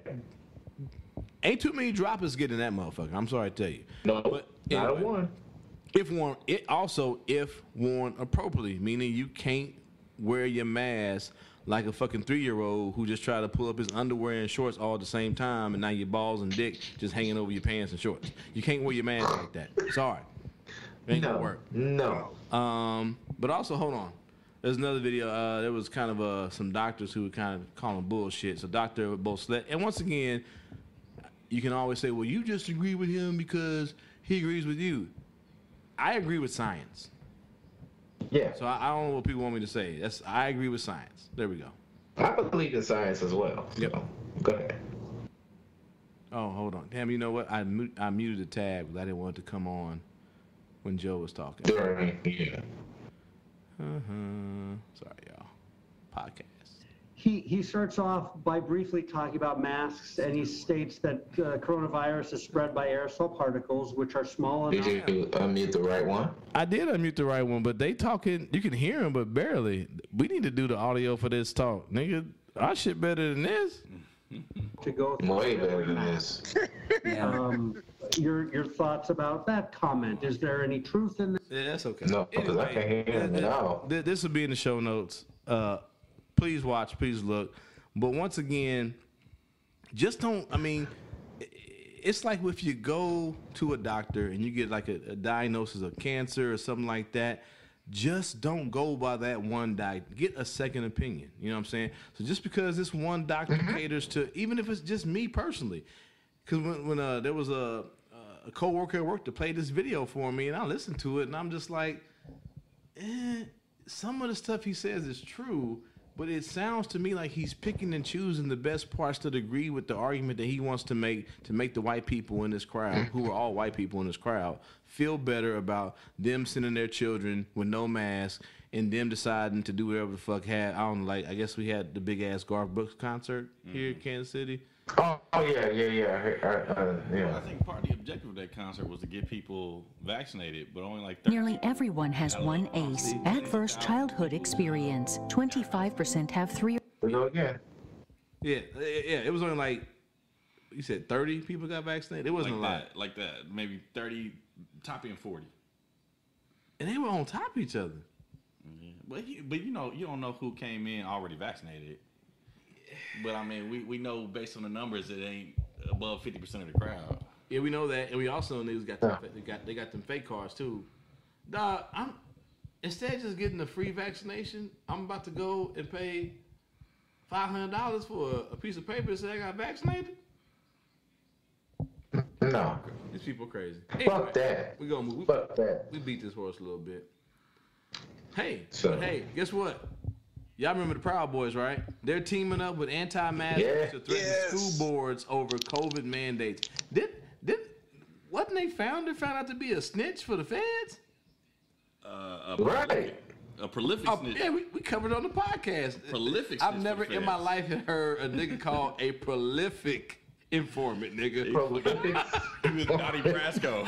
ain't too many droppers getting that motherfucker. I'm sorry to tell you. No, But not a anyway. one. If worn, it also if worn appropriately, meaning you can't wear your mask like a fucking three-year-old who just tried to pull up his underwear and shorts all at the same time, and now your balls and dick just hanging over your pants and shorts. You can't wear your mask like that. Sorry, it ain't No. gonna work. No. Um, but also, hold on. There's another video. Uh, there was kind of uh, some doctors who were kind of calling bullshit. So Doctor both slept. And once again, you can always say, well, you just agree with him because he agrees with you. I agree with science. Yeah. So I, I don't know what people want me to say. That's I agree with science. There we go. I believe in science as well. Yep. So, go ahead. Oh, hold on. Damn, you know what? I, mu- I muted the tab because I didn't want it to come on when Joe was talking. During, yeah. Uh-huh. Sorry, y'all. Podcast. He, he starts off by briefly talking about masks, and he states that uh, coronavirus is spread by aerosol particles, which are small Did enough. you unmute the right one? I did unmute the right one, but they talking. You can hear them, but barely. We need to do the audio for this talk, nigga. Our shit better than this. To go through. Way better than this. Um, your your thoughts about that comment? Is there any truth in that? Yeah, that's okay. No, because I can't hear him at all. th- This will be in the show notes. Uh, please watch. Please look. But once again, just don't. I mean, i- it's like if you go to a doctor and you get like a, a diagnosis of cancer or something like that. just don't go by that one doctor. Get a second opinion. You know what I'm saying? So just because this one doctor mm-hmm. caters to, even if it's just me personally, because when, when uh, there was a, a co-worker at work to play this video for me, and I listened to it, and I'm just like, eh, some of the stuff he says is true, but it sounds to me like he's picking and choosing the best parts to agree with the argument that he wants to make to make the white people in this crowd, who are all white people in this crowd, feel better about them sending their children with no mask and them deciding to do whatever the fuck had. I don't know, like, I guess we had the big ass Garth Brooks concert mm-hmm. here in Kansas City. Oh, oh yeah, yeah, yeah. Uh, uh, yeah. Well, I think part of the objective of that concert was to get people vaccinated, but only like thirty Nearly everyone has one A C E, adverse childhood experience. twenty-five percent have three. We go again. Yeah, yeah. It was only like, you said thirty people got vaccinated. It wasn't like a lot. That, like that, maybe thirty, top end forty. And they were on top of each other. Mm-hmm. But you, but you know, you don't know who came in already vaccinated. But I mean, we, we know based on the numbers, it ain't above fifty percent of the crowd. Yeah, we know that, and we also know niggas got them, they got they got them fake cards too. Dog, I'm instead of just getting a free vaccination, I'm about to go and pay five hundred dollars for a, a piece of paper that say I got vaccinated. No, these people are crazy. Anyway, fuck that. We gonna move. We, fuck that. We beat this horse a little bit. Hey, so. but hey, guess what? Y'all remember the Proud Boys, right? They're teaming up with anti-maskers yeah. to threaten yes. school boards over COVID mandates. Did did wasn't they founder found out to be a snitch for the feds? Uh, a right. Prolific, a prolific oh, snitch. Yeah, we, we covered it on the podcast. Prolific. I've never in my life heard a nigga called a prolific informant, nigga. Prolific. He was Donnie Brasco.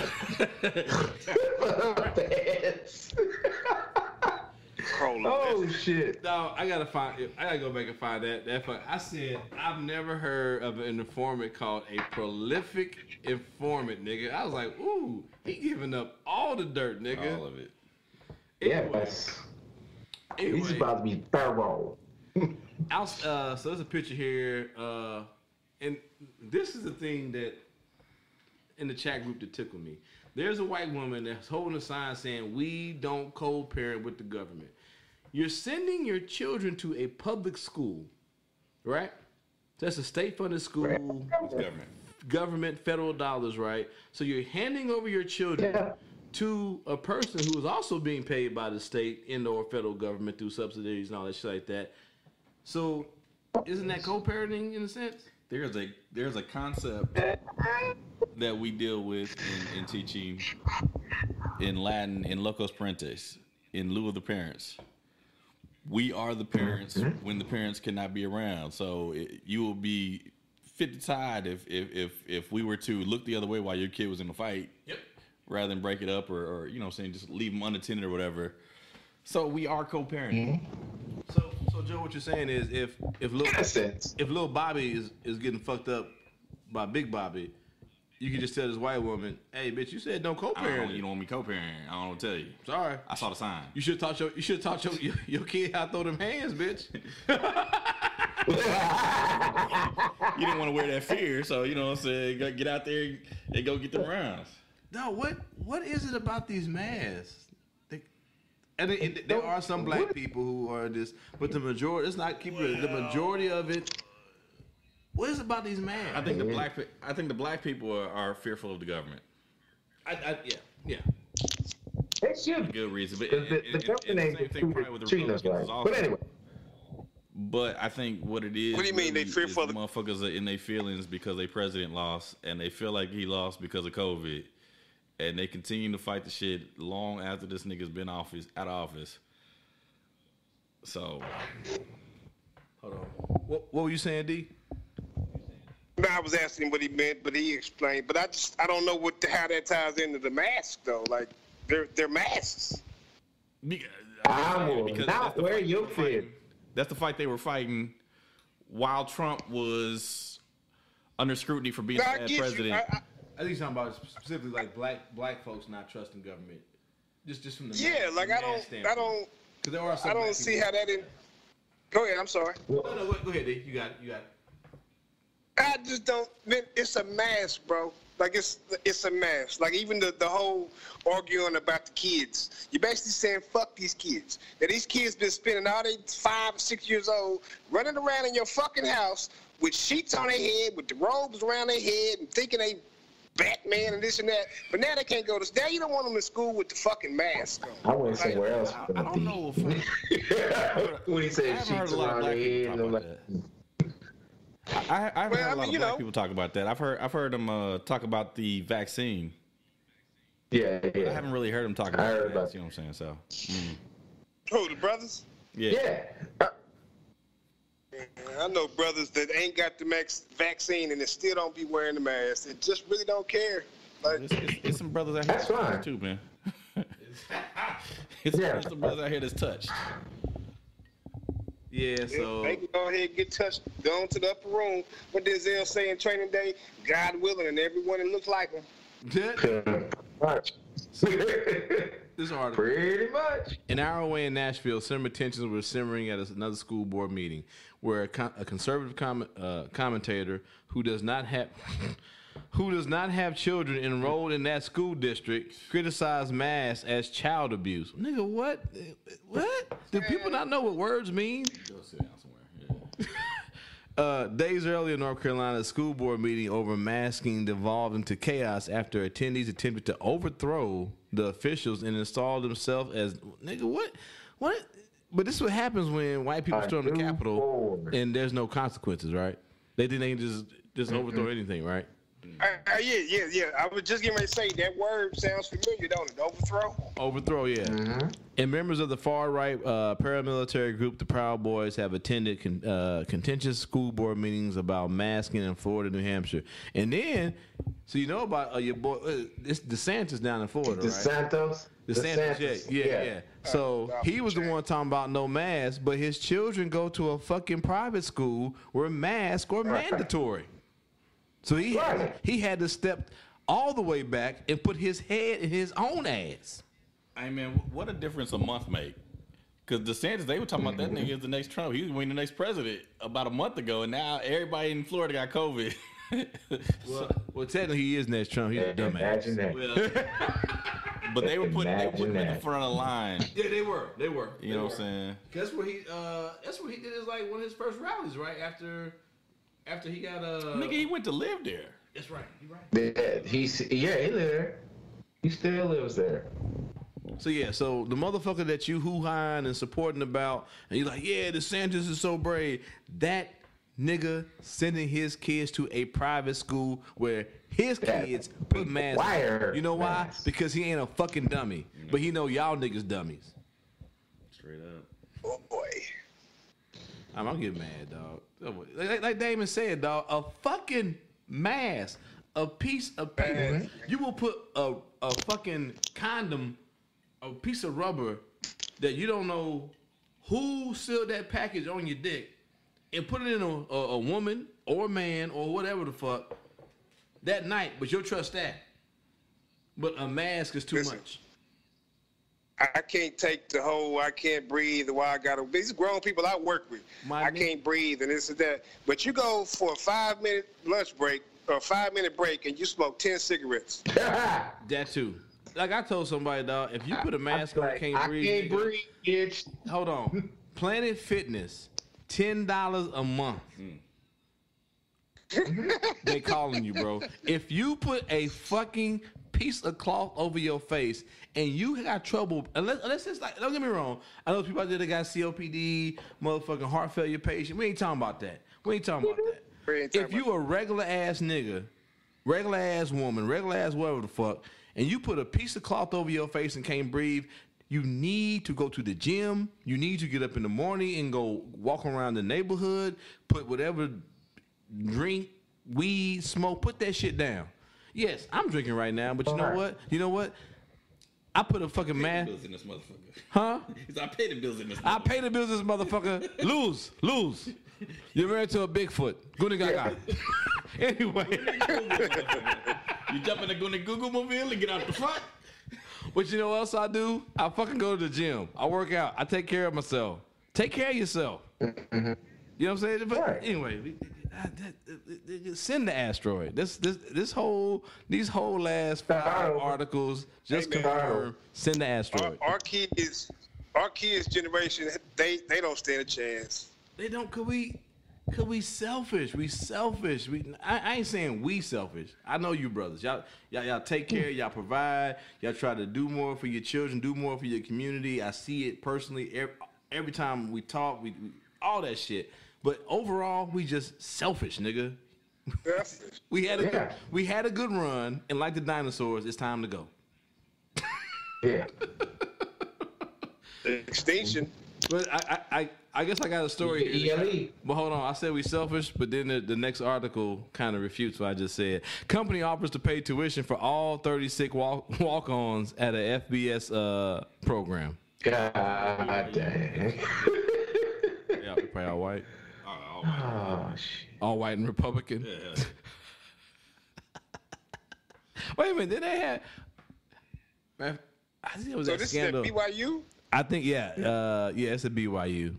Oh shit! No, I gotta find. I gotta go back and find that. That fuck. I said I've never heard of an informant called a prolific informant, nigga. I was like, ooh, he giving up all the dirt, nigga. All of it. Anyway, yeah, anyway, he's about to be thorough. Out, uh, so there's a picture here, uh, and this is the thing that in the chat group that tickled me. There's a white woman that's holding a sign saying, "We don't co-parent with the government." You're sending your children to a public school, right? That's a state-funded school. It's government. Government, federal dollars, right? So you're handing over your children yeah. to a person who is also being paid by the state and or federal government through subsidies and all that shit like that. So isn't that co-parenting in a sense? There's a there's a concept that we deal with in, in teaching in Latin, in locos parentes, in lieu of the parents. We are the parents when the parents cannot be around. So it, you will be fit to tide if, if if if we were to look the other way while your kid was in the fight, yep. rather than break it up or, or you know, saying just leave them unattended or whatever. So we are co-parenting. Mm-hmm. So so Joe, what you're saying is if if little if little Bobby is, is getting fucked up by Big Bobby, you can just tell this white woman, "Hey, bitch, you said don't co-parent. You don't want me co-parent. I don't want to tell you. Sorry, I saw the sign. You should have taught your you should have taught your, your your kid how to throw them hands, bitch." You didn't want to wear that fear, so you know what I'm saying. Go, get out there and go get them rounds. No, what what is it about these masks? They, and it, it, there are some black people who are this, but the majority, it's not keep it. The majority of it. What is it about these masks? I think the black I think the black people are, are fearful of the government. I, I yeah yeah. They should. For good reason, but the, the, the government ain't treating us right. But anyway. But I think what it is. What do you mean they fearful? The motherfuckers are in their feelings because their president lost, and they feel like he lost because of COVID, and they continue to fight the shit long after this nigga's been office out of office. So, hold on. What What were you saying, D? No, I was asking him what he meant, but he explained. But I just I don't know what how that ties into the mask though. Like they're they're masks. Because, I will not wear your fit. That's the fight they were fighting while Trump was under scrutiny for being no, a bad president. I, I, I think something about specifically like black black folks not trusting government. Just just from the yeah, man, like the I don't standpoint. I don't there are some I don't see how that in. Go ahead, I'm sorry. No, no, go ahead, D. You got it. You got it. I just don't. Man, it's a mask, bro. Like it's it's a mess. Like even the, the whole arguing about the kids. You're basically saying fuck these kids. That these kids been spending all they five or six years old running around in your fucking house with sheets on their head, with the robes around their head, and thinking they Batman and this and that. But now they can't go to. Now you don't want them in school with the fucking mask on. I went somewhere else. I, I don't know if when he said I haven't heard sheets a lot of around black their people head, talk I'm about like, that. I, I haven't Well, heard I a lot mean, of you black know. people talk about that. I've heard I've heard them uh, talk about the vaccine. yeah, But I yeah. haven't really heard them talk I about heard that. about- You know what I'm saying? So, mm. Who, the brothers? yeah. Yeah. I know brothers that ain't got the max vaccine and they still don't be wearing the mask. They just really don't care. Like, It's, it's, it's some brothers out here That's that's fine. touched too, man. it's, Yeah. it's some brothers out here that's touched. Yeah, so they can go ahead and get touched, go into the upper room. What Denzel say in training day? God willing, and everyone that looks like him. Pretty much. this article. Pretty much. An hour away in Nashville, similar tensions were simmering at another school board meeting, where a, con- a conservative com- uh, commentator who does not have who does not have children enrolled in that school district criticized masks as child abuse. Nigga, what? What? Do people not know what words mean? Go sit down somewhere. Yeah. Uh, days earlier, North Carolina school board meeting over masking devolved into chaos after attendees attempted to overthrow the officials and install themselves as nigga. What? What? But this is what happens when white people storm the Capitol and there's no consequences, right? They think they can just just overthrow anything, right? Uh, uh, yeah, yeah, yeah. I was just getting ready to say that word sounds familiar, don't it? Overthrow. Overthrow, yeah. Mm-hmm. And members of the far-right uh, paramilitary group, the Proud Boys, have attended con- uh, contentious school board meetings about masking in Florida, New Hampshire. And then, so you know about uh, your boy, uh, it's DeSantis down in Florida, right? DeSantis? DeSantis, DeSantis, yeah, yeah, yeah. yeah. So he was the one talking about no mask, but his children go to a fucking private school where masks are Right. mandatory. So he Right. had, he had to step all the way back and put his head in his own ass. Hey, man, what a difference a month make. Because DeSantis, they were talking about that nigga is the next Trump. He was winning the next president about a month ago, and now everybody in Florida got COVID. Well, well, technically he is next Trump. He's a dumbass. Imagine that. Well, but they were putting, they were putting him in the that. front of the line. Yeah, they were. They were. You know what I'm saying? That's where he. Uh, that's where he did his like one of his first rallies, right after, after he got uh. Nigga, he went to live there. That's right. You right. Yeah, he's, yeah, he lives there. He still lives there. So yeah, so the motherfucker that you hoo-haing and supporting about, and you're like, yeah, DeSantis is so brave. That nigga sending his kids to a private school where his That kids put masks on. require You know why? masks. Because he ain't a fucking dummy. But he know y'all niggas dummies. Straight up. Oh boy. I'm, I'm getting mad, dog. Like, like Damon said, dog, a fucking mask, a piece of paper. You will put a, a fucking condom, a piece of rubber that you don't know who sealed that package on your dick, and put it in a, a, a woman or a man or whatever the fuck that night, but you'll trust that. But a mask is too Listen. much. I can't take the whole I can't breathe while I got to. These grown people I work with. My I nigga. can't breathe and this and that. But you go for a five minute lunch break or a five minute break and you smoke ten cigarettes. That too. Like I told somebody, dog, if you put a mask on, like, can't I breathe. can't nigga, breathe, bitch. Hold on. Planet Fitness, ten dollars a month. They calling you, bro. If you put a fucking piece of cloth over your face and you got trouble, unless, unless it's like, don't get me wrong, I know people out there that got C O P D, motherfucking heart failure patient. We ain't talking about that. We ain't talking about that. We ain't talking If you a regular ass nigga, regular ass woman, regular ass whatever the fuck, and you put a piece of cloth over your face and can't breathe, you need to go to the gym. You need to get up in the morning and go walk around the neighborhood, put whatever drink, weed, smoke, put that shit down. Yes, I'm drinking right now, but you know what? You know what? I put a fucking man. Bills in this motherfucker. Huh? He said, I pay the bills in this motherfucker. I pay the bills this motherfucker. Lose, lose. You're married to a Bigfoot. Guna gaga. Anyway. You jump in the Guna Google mobile and get out the front. But you know what else I do? I fucking go to the gym. I work out. I take care of myself. Take care of yourself. You know what I'm saying? But Right. anyway, we- Send the asteroid. This this this whole these whole last five articles just Hey, man. confirm. Send the Our, asteroid. our kids, our kids' generation, they they don't stand a chance. They don't. Could we? Could we selfish? We selfish. We. I, I ain't saying we selfish. I know you brothers. Y'all, y'all, y'all take care. Y'all provide. Y'all try to do more for your children. Do more for your community. I see it personally. Every, every time we talk, we, we all that shit. But overall, we just selfish, nigga. we had a Yeah. good, we had a good run, and like the dinosaurs, it's time to go. Yeah. Extinction. But I, I, I, I guess I got a story E here. L E. But hold on, I said we selfish, but then the, the next article kind of refutes what I just said. Company offers to pay tuition for all thirty-six walk, walk-ons at a F B S uh, program. God dang. Yeah, we pay all white. All right, Oh shit. All white and Republican. Yeah. Wait a minute, did they have? Man, I think it was So that this scandal. is at B Y U. I think yeah, uh, yeah, it's a B Y U.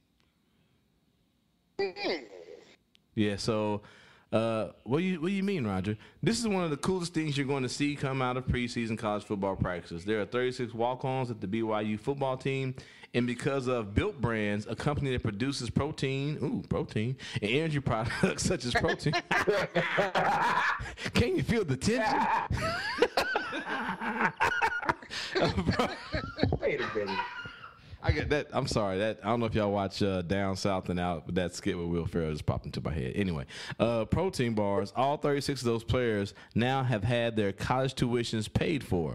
Mm. Yeah, so uh, what do you what do you mean, Roger? This is one of the coolest things you're going to see come out of preseason college football practices. There are thirty-six walk-ons at the B Y U football team, and because of Built Brands, a company that produces protein, ooh, protein, and energy products such as protein. Can you feel the tension? Wait a minute. I get that. I'm sorry. That I don't know if y'all watch uh, Down South and Out, but that skit with Will Ferrell just popped into my head. Anyway, uh, protein bars. All thirty-six of those players now have had their college tuitions paid for.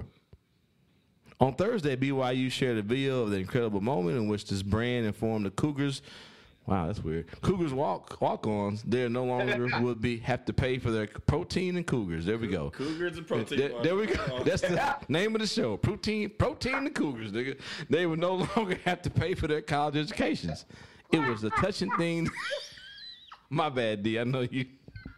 On Thursday, B Y U shared a video of the incredible moment in which this brand informed the Cougars. Wow, that's weird. Cougars walk walk-ons. They no longer would be have to pay for their protein and Cougars. There we go. Cougars and protein. There, there we go. That's the name of the show. Protein, protein and Cougars, nigga. They would no longer have to pay for their college educations. It was a touching thing. My bad, D. I know you.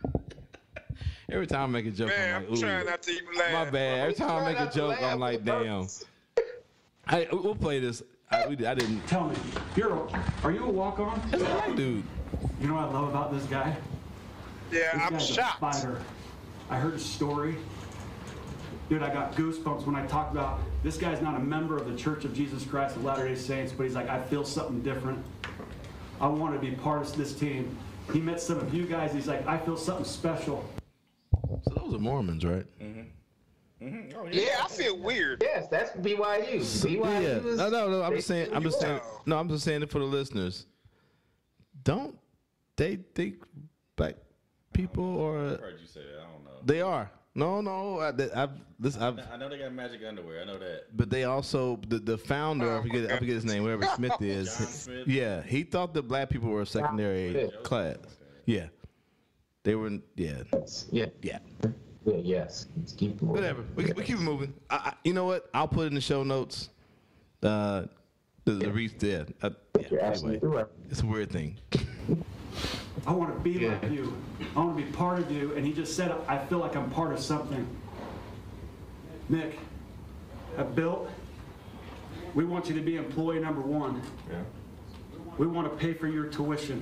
Every time I make a joke, Man, I'm I'm like, ooh. trying not to even laugh. My bad. Every time I make a not to joke, I'm laugh like, on damn. purpose. I, we'll play this. I, we, I didn't. Tell me, you're a, are you a walk-on? That's a white dude. You know what I love about this guy? Yeah, This I'm guy's shocked. a fighter. I heard his story. Dude, I got goosebumps when I talked about this guy's not a member of the Church of Jesus Christ of Latter-day Saints, but he's like, I feel something different. I want to be part of this team. He met some of you guys. He's like, I feel something special. So those are Mormons, right? Mm-hmm. Mm-hmm. Oh, Yeah, I feel weird. Yes, that's B Y U. B Y U Yeah. is- No, no, no. I'm they- just saying. I'm just saying. No, I'm just saying it for the listeners. Don't they think black people I are? heard you say that. I don't know. They are. No, no. I, I've, this, I've, I know they got magic underwear. I know that. but they also the, the founder. I forget. I forget his name. Whatever Smith is. John Smith? Yeah, he thought that black people were a secondary Smith. class. Yeah, they were. Yeah, Yeah. yeah. Yeah, yes. Let's keep moving. Whatever. We, we keep it moving. I, I, you know what? I'll put it in the show notes. Uh, the, the re- yeah. Uh, yeah. You're Anyway, absolutely right. it's a weird thing. I want to be like you. I want to be part of you. And he just said, I feel like I'm part of something. Nick, at Built, we want you to be employee number one. Yeah. We want to pay for your tuition.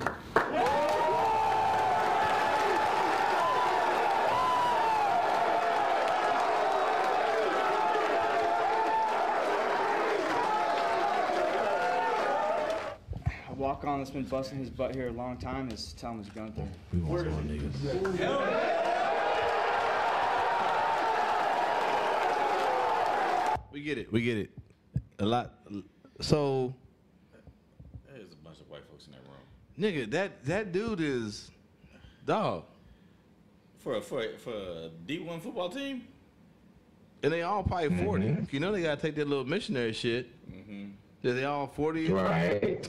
A walk-on that's been busting his butt here a long time is Thomas Gunther. We want some more niggas. We get it. We get it. A lot. So, There's a bunch of white folks in that room. nigga, that that dude is dog, For a, for a, for a D one football team? and they all probably forty. You know they gotta take that little missionary shit. Mm-hmm. Are they all forty? Right.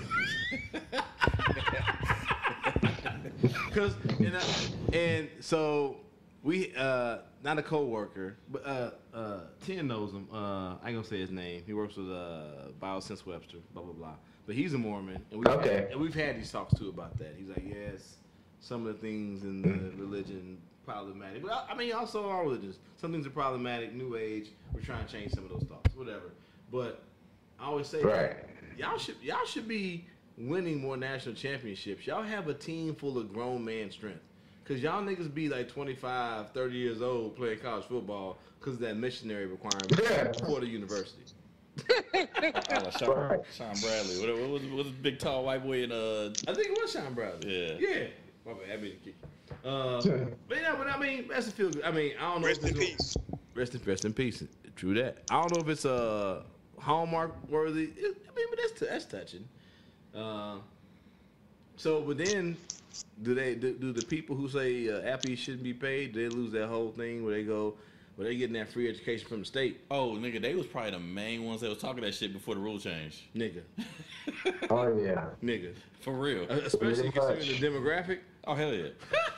Because and, uh, and so we uh not a coworker, but uh uh Tim knows him. Uh I ain't gonna say his name. He works with uh BioSense Webster, blah blah blah. But he's a Mormon, and we've Okay. had, and we've had these talks too about that. He's like, yes, some of the things in the religion problematic, but I, I mean also all religions. Some things are problematic. New Age, we're trying to change some of those thoughts, whatever. But I always say, Right. y'all should y'all should be winning more national championships. Y'all have a team full of grown man strength. Because y'all niggas be like twenty-five, thirty years old playing college football because of that missionary requirement for the university. Oh, Sean, Sean Bradley. What, what was what was the big tall white boy in uh? I think it was Sean Bradley. Yeah. Yeah. My bad. I mean to kick you. Uh, but yeah, but I mean that's a feel good. I mean I don't know. Rest if in it's peace. Rest in rest in peace. True that. I don't know if it's a uh, Hallmark worthy. I mean, but that's that's touching. Uh, so, but then do they do, do the people who say uh, Appy shouldn't be paid? Do they lose that whole thing where they go? Where they getting that free education from the state? Oh, nigga, they was probably the main ones that was talking that shit before the rule change. Nigga. Oh, yeah. Nigga. For real. Uh, especially considering the demographic. Oh, hell yeah.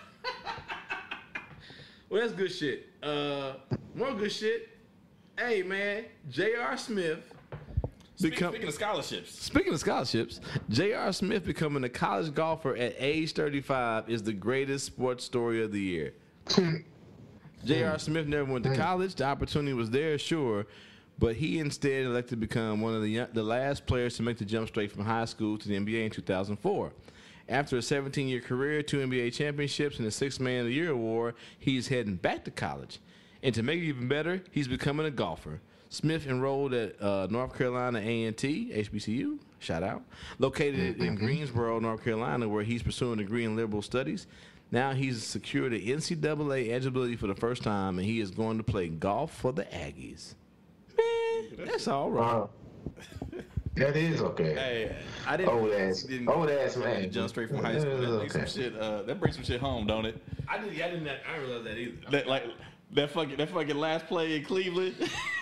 Well, that's good shit. Uh, more good shit. Hey, man, J R. Smith. Become, speaking of scholarships. Speaking of scholarships, J R. Smith becoming a college golfer at age thirty-five is the greatest sports story of the year. J R. Smith never went to college. The opportunity was there, sure, but he instead elected to become one of the the last players to make the jump straight from high school to the N B A in two thousand four. After a seventeen-year career, two N B A championships, and a Sixth Man of the Year award, he's heading back to college. And to make it even better, he's becoming a golfer. Smith enrolled at uh, North Carolina A and T, H B C U, shout out, located in Greensboro, North Carolina, where he's pursuing a degree in liberal studies. Now he's secured an N C double A eligibility for the first time, and he is going to play golf for the Aggies. Man, that's all right. Wow. That is okay. Hey, I didn't. Old ass, old ass man. Jump straight from high school. That, brings okay. some shit, uh, that brings some shit home, don't it? I didn't. I didn't. I didn't realize that either. That like that fucking that fucking last play in Cleveland.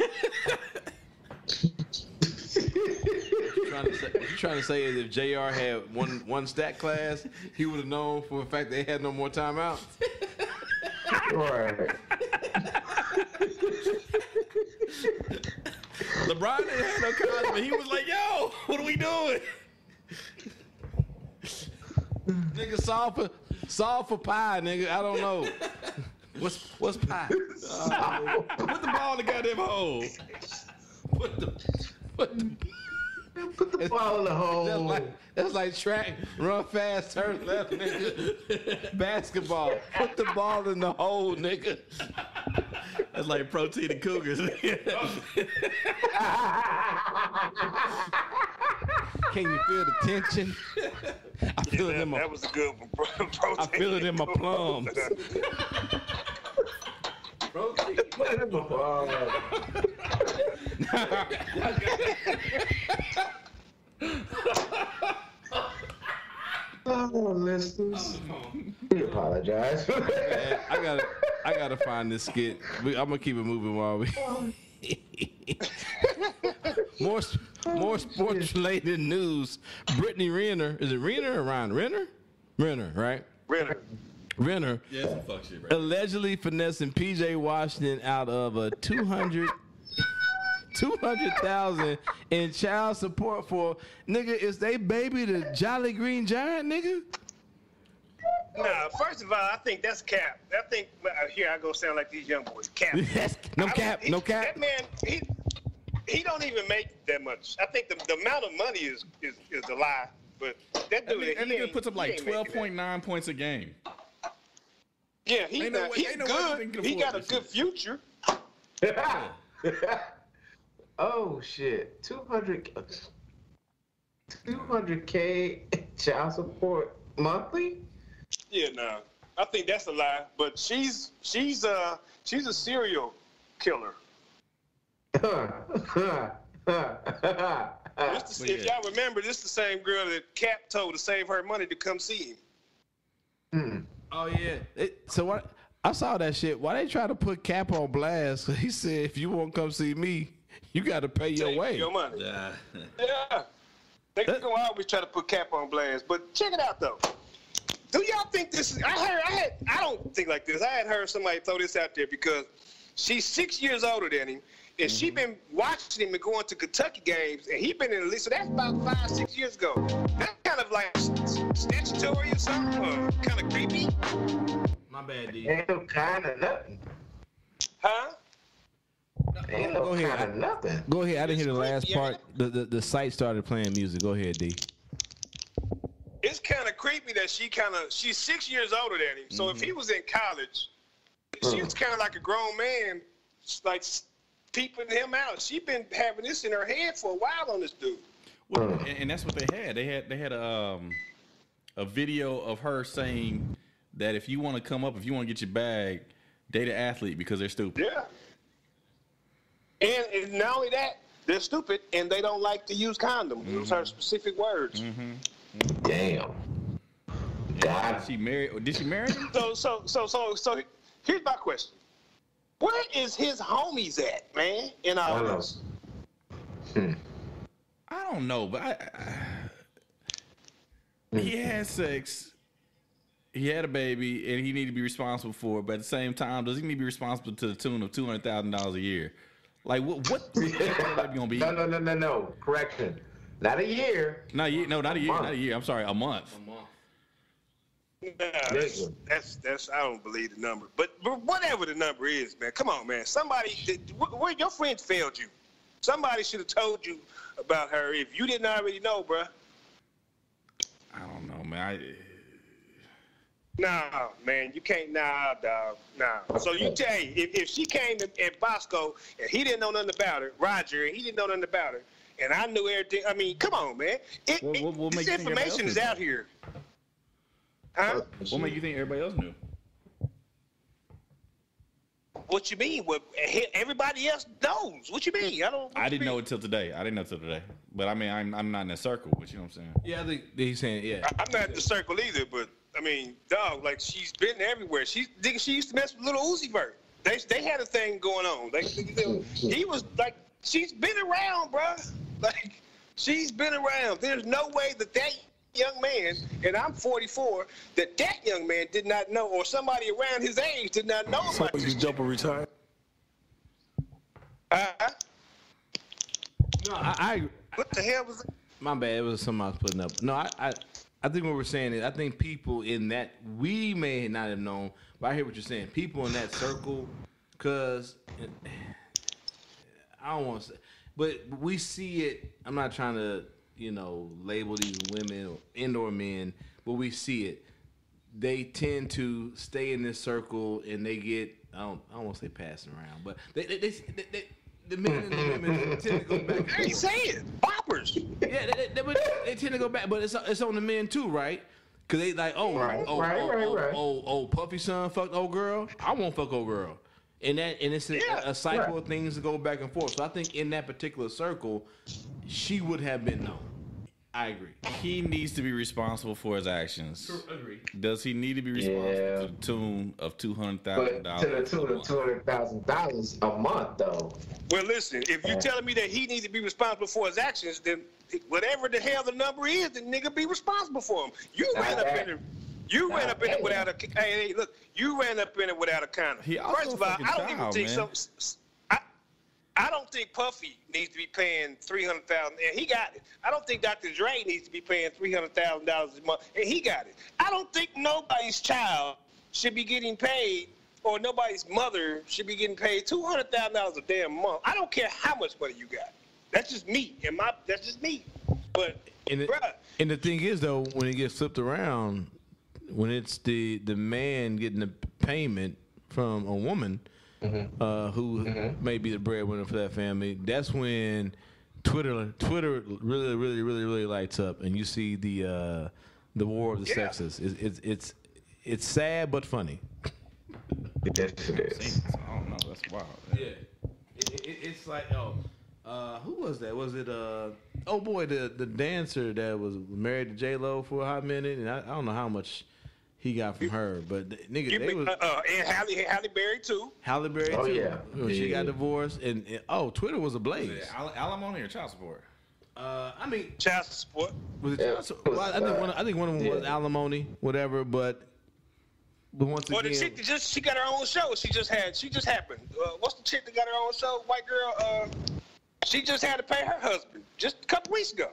Trying to say, what you're trying to say is if J R had one one stat class, he would have known for a fact they had no more timeouts. Right. LeBron didn't have no college, but he was like, "Yo, what are we doing?" Nigga, solve for solve for pie, nigga. I don't know. What's what's pie? Uh, put the ball in the goddamn hole. Put the put the. Put the ball in the hole. That's like, that's like track, run fast, turn left, nigga. Basketball, put the ball in the hole, nigga. That's like protein and Cougars. Can you feel the tension? I feel yeah, it in my. That was a good one, bro. Protein. I feel it in my plums. Protein. Put it in the ball. Oh, listeners. We apologize. Man, I gotta, I gotta find this skit. We, I'm gonna keep it moving while we. more, more sports-related news. Brittany Renner, is it Renner or Ryan? Renner, Renner, right? Renner. Renner. Yeah, some fuck shit, right? Allegedly finessing P J Washington out of a two hundred. Two hundred thousand in child support for nigga. Is they baby the Jolly Green Giant, nigga? Nah, first of all, I think that's cap. I think uh, here I go sound like these young boys. Cap. no I cap. he, No cap. That man, he he don't even make that much. I think the, the amount of money is is, is a lie. But that That dude, nigga, that he nigga ain't- puts up he like ain't making twelve that. point nine points a game. Yeah, he Ain't no not, way- he's ain't no way this good. nigga can He afford got a this good shit. future. Oh shit! Two hundred, two hundred k child support monthly. Yeah, nah. I think that's a lie. But she's she's uh she's a serial killer. This the, if y'all remember, this is the same girl that Cap told to save her money to come see him. Oh yeah. It, so what? I saw that shit. Why they try to put Cap on blast? He said, "If you won't come see me, you got to pay your Take way." your money. Yeah. Yeah. They gonna always try to put Cap on blast. But check it out though. Do y'all think this is? I heard. I had. I don't think like this. I had heard somebody throw this out there because she's six years older than him, and she been watching him and going to Kentucky games, and he been in the league. So that's about five, six years ago. That's kind of like statutory or something, or kind of creepy. My bad, D. Ain't no kind of nothing. Huh? Ain't no Go ahead. kind of nothing. Go ahead. I didn't hear the last Yeah. part. The, the the site started playing music. Go ahead, D. it's kind of creepy that she kind of she's six years older than him. So mm-hmm. if he was in college, mm. she was kind of like a grown man, like peeping him out. She been having this in her head for a while on this dude. Well, and, and that's what they had. They had they had a um, a video of her saying that if you want to come up, if you want to get your bag, date an athlete because they're stupid. Yeah. And, and not only that, they're stupid and they don't like to use condoms. Mm-hmm. Those are specific words. Mm-hmm. Mm-hmm. Damn. God. Did she marry? Did she marry him? So so so so so here's my question. Where is his homies at, man? In all this. Hmm. I don't know, but I, I, he had sex. He had a baby, and he need to be responsible for it. But at the same time, does he need to be responsible to the tune of two hundred thousand dollars a year? Like what? What? what gonna be? No, no, no, no, no. Correction. Not a year. Not a year. No, not a year. Not a year. I'm sorry, a month. A month. Nah, that's, that's that's I don't believe the number, but, but whatever the number is, man. Come on, man. Somebody, where your friends failed you. Somebody should have told you about her if you didn't already know, bruh. I don't know, man. I, Nah, man, you can't. Nah, dog. Nah. So you tell you, if, if she came to, at Bosco and he didn't know nothing about her, Roger, and he didn't know nothing about her, and I knew everything. I mean, come on, man. It, what, what, what it, this information is out here. Huh? What make you think everybody else knew? What you mean? What everybody else knows? What you mean? I don't. I didn't know it till today. I didn't know it till today. But I mean, I'm I'm not in that circle. But you know what I'm saying? Yeah, I think he's saying yeah. I, I'm not in the circle either. But I mean, dog, like she's been everywhere. She she used to mess with Little Uzi Vert. They they had a thing going on. They, they, he was like, she's been around, bro. Like she's been around. There's no way that that young man, and I'm forty-four, that that young man did not know, or somebody around his age did not know so about you this. jump and retire? Uh, no, I, I. What the hell was that? My bad. It was something I was putting up. No, I, I, I think what we're saying is, I think people in that we may not have known, but I hear what you're saying. People in that circle, cause I don't want to say, but we see it. I'm not trying to, you know, label these women or indoor men, but we see it. They tend to stay in this circle and they get, I don't, I don't want to say passing around, but they, they, they, they, they the men and the women tend to go back. I ain't saying boppers. Yeah, they, they, they, they tend to go back, but it's it's on the men too, right? Cause they like, oh, right, oh, right, oh, right, oh, right. oh, oh, Puffy son fucked old girl. I won't fuck old girl, and that and it's a, Yeah, a cycle right. of things that go back and forth. So I think in that particular circle, she would have been known. I agree. He needs to be responsible for his actions. Agree. Does he need to be responsible Yeah. to the tune of two hundred But thousand dollars? to the tune of two hundred thousand dollars a month, though. Well, listen, if you're telling me that he needs to be responsible for his actions, then whatever the hell the number is, the nigga be responsible for him. You Not ran up that. in it. You ran Not up in it that. without a. Hey, hey, look, you ran up in it without a condom. He also First of all, fucking I don't even child, think man. so. I, I don't think Puffy needs to be paying three hundred thousand, and he got it. I don't think Doctor Dre needs to be paying three hundred thousand dollars a month, and he got it. I don't think nobody's child should be getting paid, or nobody's mother should be getting paid two hundred thousand dollars a damn month. I don't care how much money you got. That's just me, and my that's just me. But And, it, bruh, and the thing is, though, when it gets flipped around, when it's the the man getting the payment from a woman Mm-hmm. uh, who Mhm. may be the breadwinner for that family, that's when Twitter Twitter really, really, really, really lights up, and you see the uh, the war of the Yeah. sexes. It's, it's it's it's sad but funny. Yes, it is. I don't know. That's wild. Yeah, it, it, it's like oh, uh, who was that? Was it uh oh boy the the dancer that was married to J Lo for a hot minute, and I, I don't know how much he got from her, but the, nigga, you they be, was uh, uh, and Halle, Halle Berry too. Halle Berry Oh, too. yeah. When she Yeah. got divorced, and, and oh, Twitter was ablaze. Al- alimony or child support? Uh, I mean, Child support. was it? Yeah, child support? Well, I think one. I think one of them was yeah. alimony, whatever. But but once Well, the again, chick that just she got her own show. She just had. She just happened. Uh, what's the chick that got her own show? White girl. Uh, she just had to pay her husband just a couple weeks ago.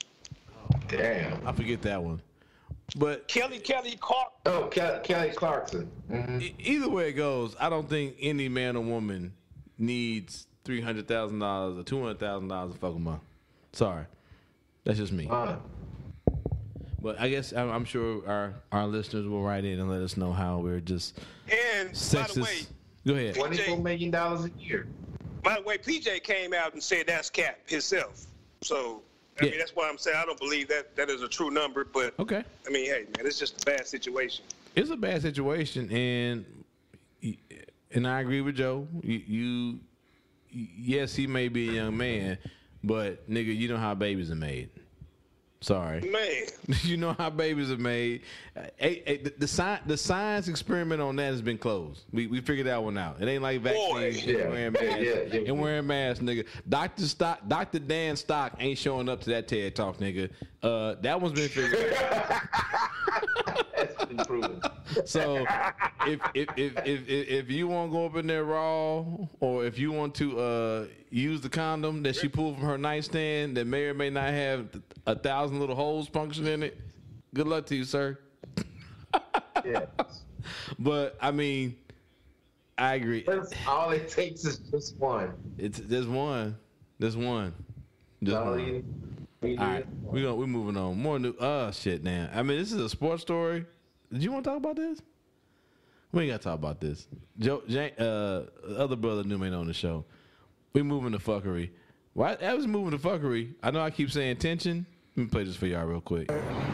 Damn. I forget that one. But Kelly Kelly Clark. Oh, Ke- Kelly Clarkson. Mhm. e- either way it goes, I don't think any man or woman needs three hundred thousand dollars or two hundred thousand dollars a fucking month. Sorry, that's just me. Uh, But I guess I'm, I'm sure our, our listeners will write in and let us know how we're just And sexist. by the way, Go ahead. twenty-four million dollars a year. By the way, P J came out and said that's cap himself. So I Yeah. mean, that's why I'm saying I don't believe that that is a true number. But Okay. I mean, hey, man, it's just a bad situation. It's a bad situation, and and I agree with Joe. You, you yes, he may be a young man, but nigga, you know how babies are made. Sorry, Man, you know how babies are made. Hey, hey, the, the science the science experiment on that has been closed. We we figured that one out. It ain't like vaccines Yeah. and wearing masks Yeah, yeah, yeah. and wearing masks, nigga. Doctor Stock, Doctor Dan Stock ain't showing up to that TED Talk, nigga. Uh, that one's been figured out. That's been proven. So if if, if if if if you want to go up in there raw, or if you want to uh, use the condom that she pulled from her nightstand that may or may not have a thousand little holes punctured in it, good luck to you, sir. Yeah. But I mean, I agree. That's all it takes is just one. It's there's one, there's one, just All one. you- you All need right, is we going we moving on. More new. Oh shit, man. I mean, this is a sports story. Did you want to talk about this? We ain't got to talk about this. Joe, Jay, uh, other brother Newman on the show. We moving to fuckery. Why? I was moving to fuckery. I know I keep saying tension. Let me play this for y'all real quick.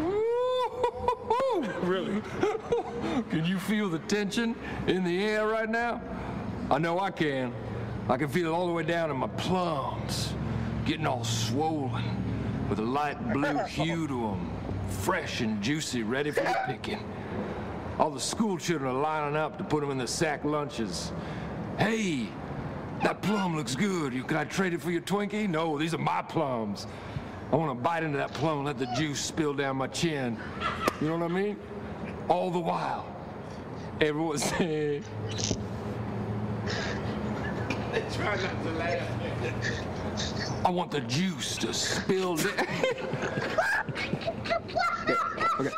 Really? Can you feel the tension in the air right now? I know I can. I can feel it all the way down in my plums, getting all swollen with a light blue hue to them, fresh and juicy, ready for the picking. All the school children are lining up to put them in the sack lunches. Hey, that plum looks good. You, can I trade it for your Twinkie? No, these are my plums. I want to bite into that plum and let the juice spill down my chin. You know what I mean? All the while, everyone's saying, They try not to laugh. I want the juice to spill down. Okay.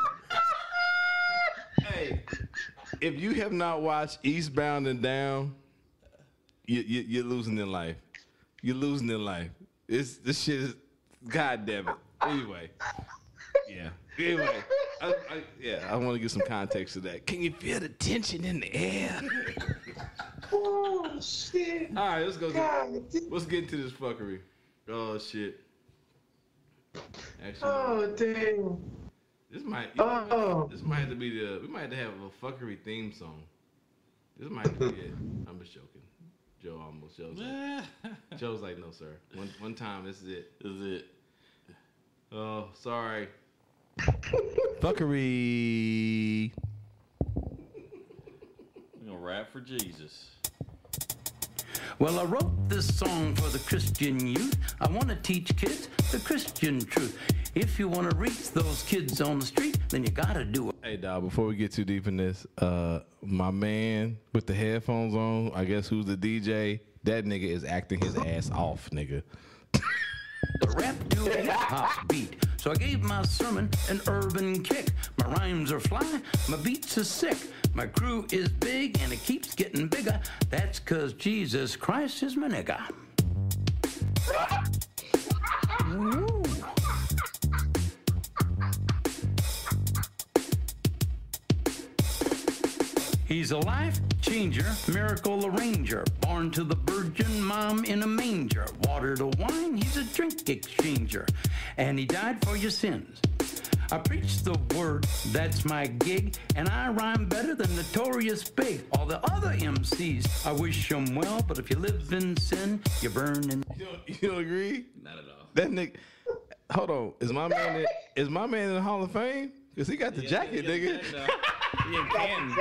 Hey, if you have not watched Eastbound and Down, you, you, you're losing in life. You're losing in life. It's this shit is, God damn it. Anyway, yeah. Anyway, I, I, yeah, I want to give some context to that. Can you feel the tension in the air? Oh shit! All right, let's go. Get, let's get into this fuckery. Oh shit. Actually, Oh damn! this might. Oh. This might have to be the. We might have to have a fuckery theme song. This might be it. I'm just joking. Joe almost Joe's like, Joe's like, no, sir. One one time, this is it. This is it. Oh, sorry. Fuckery. We're gonna rap for Jesus. Well, I wrote this song for the Christian youth. I want to teach kids the Christian truth. If you want to reach those kids on the street, then you gotta do it. Hey, dog, before we get too deep in this, uh, my man with the headphones on, I guess who's the D J, that nigga is acting his ass off, nigga. The rap to a hip-hop beat. So I gave my sermon an urban kick. My rhymes are fly, my beats are sick. My crew is big and it keeps getting bigger. That's cause Jesus Christ is my nigga. Ooh. He's a life changer, miracle arranger, born to the virgin mom in a manger. Water to wine, he's a drink exchanger, and he died for your sins. I preach the word, that's my gig, and I rhyme better than Notorious Big. All the other M Cs, I wish them well, but if you live in sin, you burn in... You don't, you don't agree? Not at all. That nigga, hold on, is my man in, is my man in the Hall of Fame? Cause he got the Yeah, jacket, yeah, nigga. yeah, He in Canton.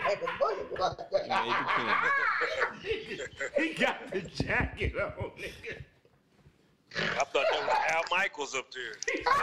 He got the jacket on, nigga. I thought that was Al Michaels up there.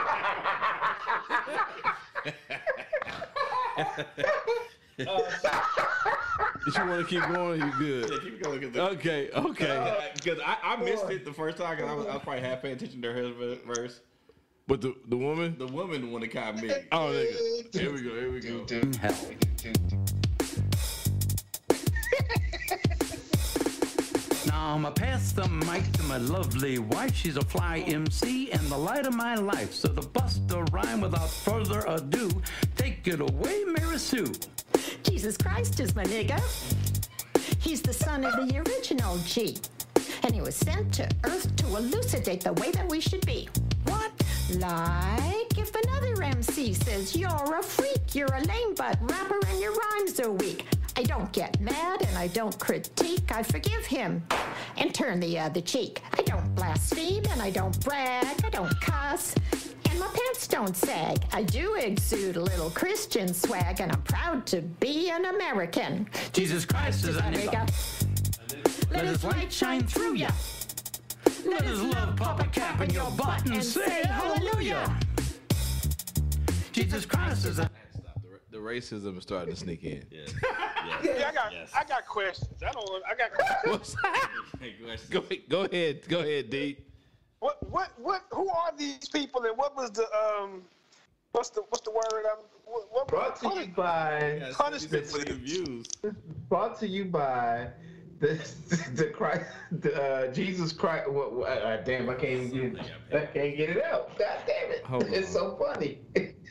If you want to keep going, you good. Yeah, keep going. Get Okay, okay. Because I, I missed it the first time because I was, I was probably half paying attention to her verse. But the the woman, The woman the one that caught me. oh nigga, here we go, here we go. Now I'ma pass the mic to my lovely wife. She's a fly M C and the light of my life. So to bust a rhyme without further ado, take it away, Mary Sue. Jesus Christ is my nigga. He's the son of the original G. And he was sent to Earth to elucidate the way that we should be. What? Like if another M C says you're a freak, you're a lame butt rapper and your rhymes are weak. I don't get mad and I don't critique. I forgive him and turn the other cheek. I don't blaspheme and I don't brag. I don't cuss and my pants don't sag. I do exude a little Christian swag and I'm proud to be an American. Jesus Christ is a nigga. Let his light shine through ya. Let his love pop a cap in your butt and say hallelujah. Jesus Christ is a... The racism is starting to sneak in. Yeah, yeah I got, I got questions. I don't, I got questions. go, go ahead, go ahead, D. What, what, what? Who are these people, and what was the, um, what's the, what's the word? Um, what, what Brought to you by punishment for the views. Brought to you by the the Christ, the, uh, Jesus Christ. What, what, uh, damn, I can't get, I can't get it out. God damn it! Hold it's on. so funny.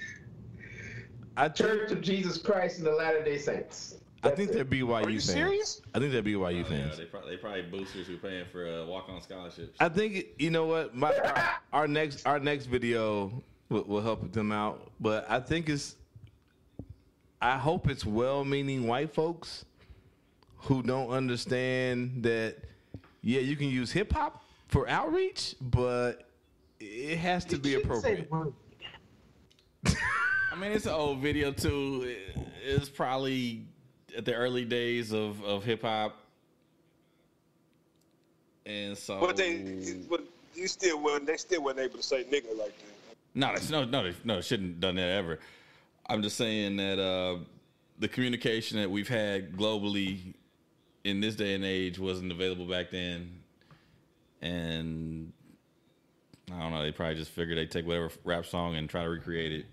I Church of Jesus Christ and the Latter-day Saints. I think they're B Y U Are you fans. serious? I think they're B Y U Oh, yeah, fans. they, probably, they probably boosters who paying for uh, walk-on scholarships. I think you know what my our, our next our next video will, will help them out, but I think it's I hope it's well-meaning white folks who don't understand that yeah you can use hip hop for outreach, but it has to be appropriate. I mean, it's an old video too. It's probably at the early days of, of hip hop, and so. But they, but you still wasn't. They still wasn't able to say nigga like that. No, that's, no, no, they, no, they shouldn't have done that ever. I'm just saying that uh, the communication that we've had globally in this day and age wasn't available back then, and I don't know. They probably just figured they'd take whatever rap song and try to recreate it.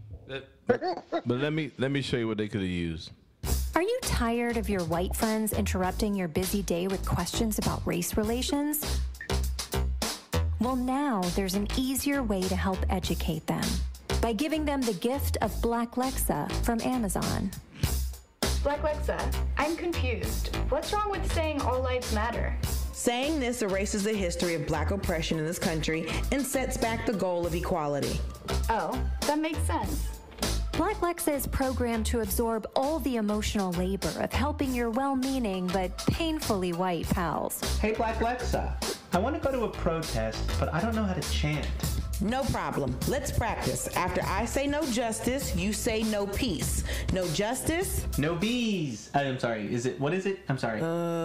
But let me let me show you what they could have used. Are you tired of your white friends interrupting your busy day with questions about race relations? Well, now there's an easier way to help educate them by giving them the gift of Black Lexa from Amazon. Black Lexa, I'm confused. What's wrong with saying all lives matter? Saying this erases the history of black oppression in this country and sets back the goal of equality. Oh, that makes sense. Black Lexa is programmed to absorb all the emotional labor of helping your well-meaning but painfully white pals. Hey, Black Lexa, I want to go to a protest, but I don't know how to chant. No problem. Let's practice. After I say no justice, you say no peace. No justice? No bees. I'm sorry. Is it, what is it? I'm sorry.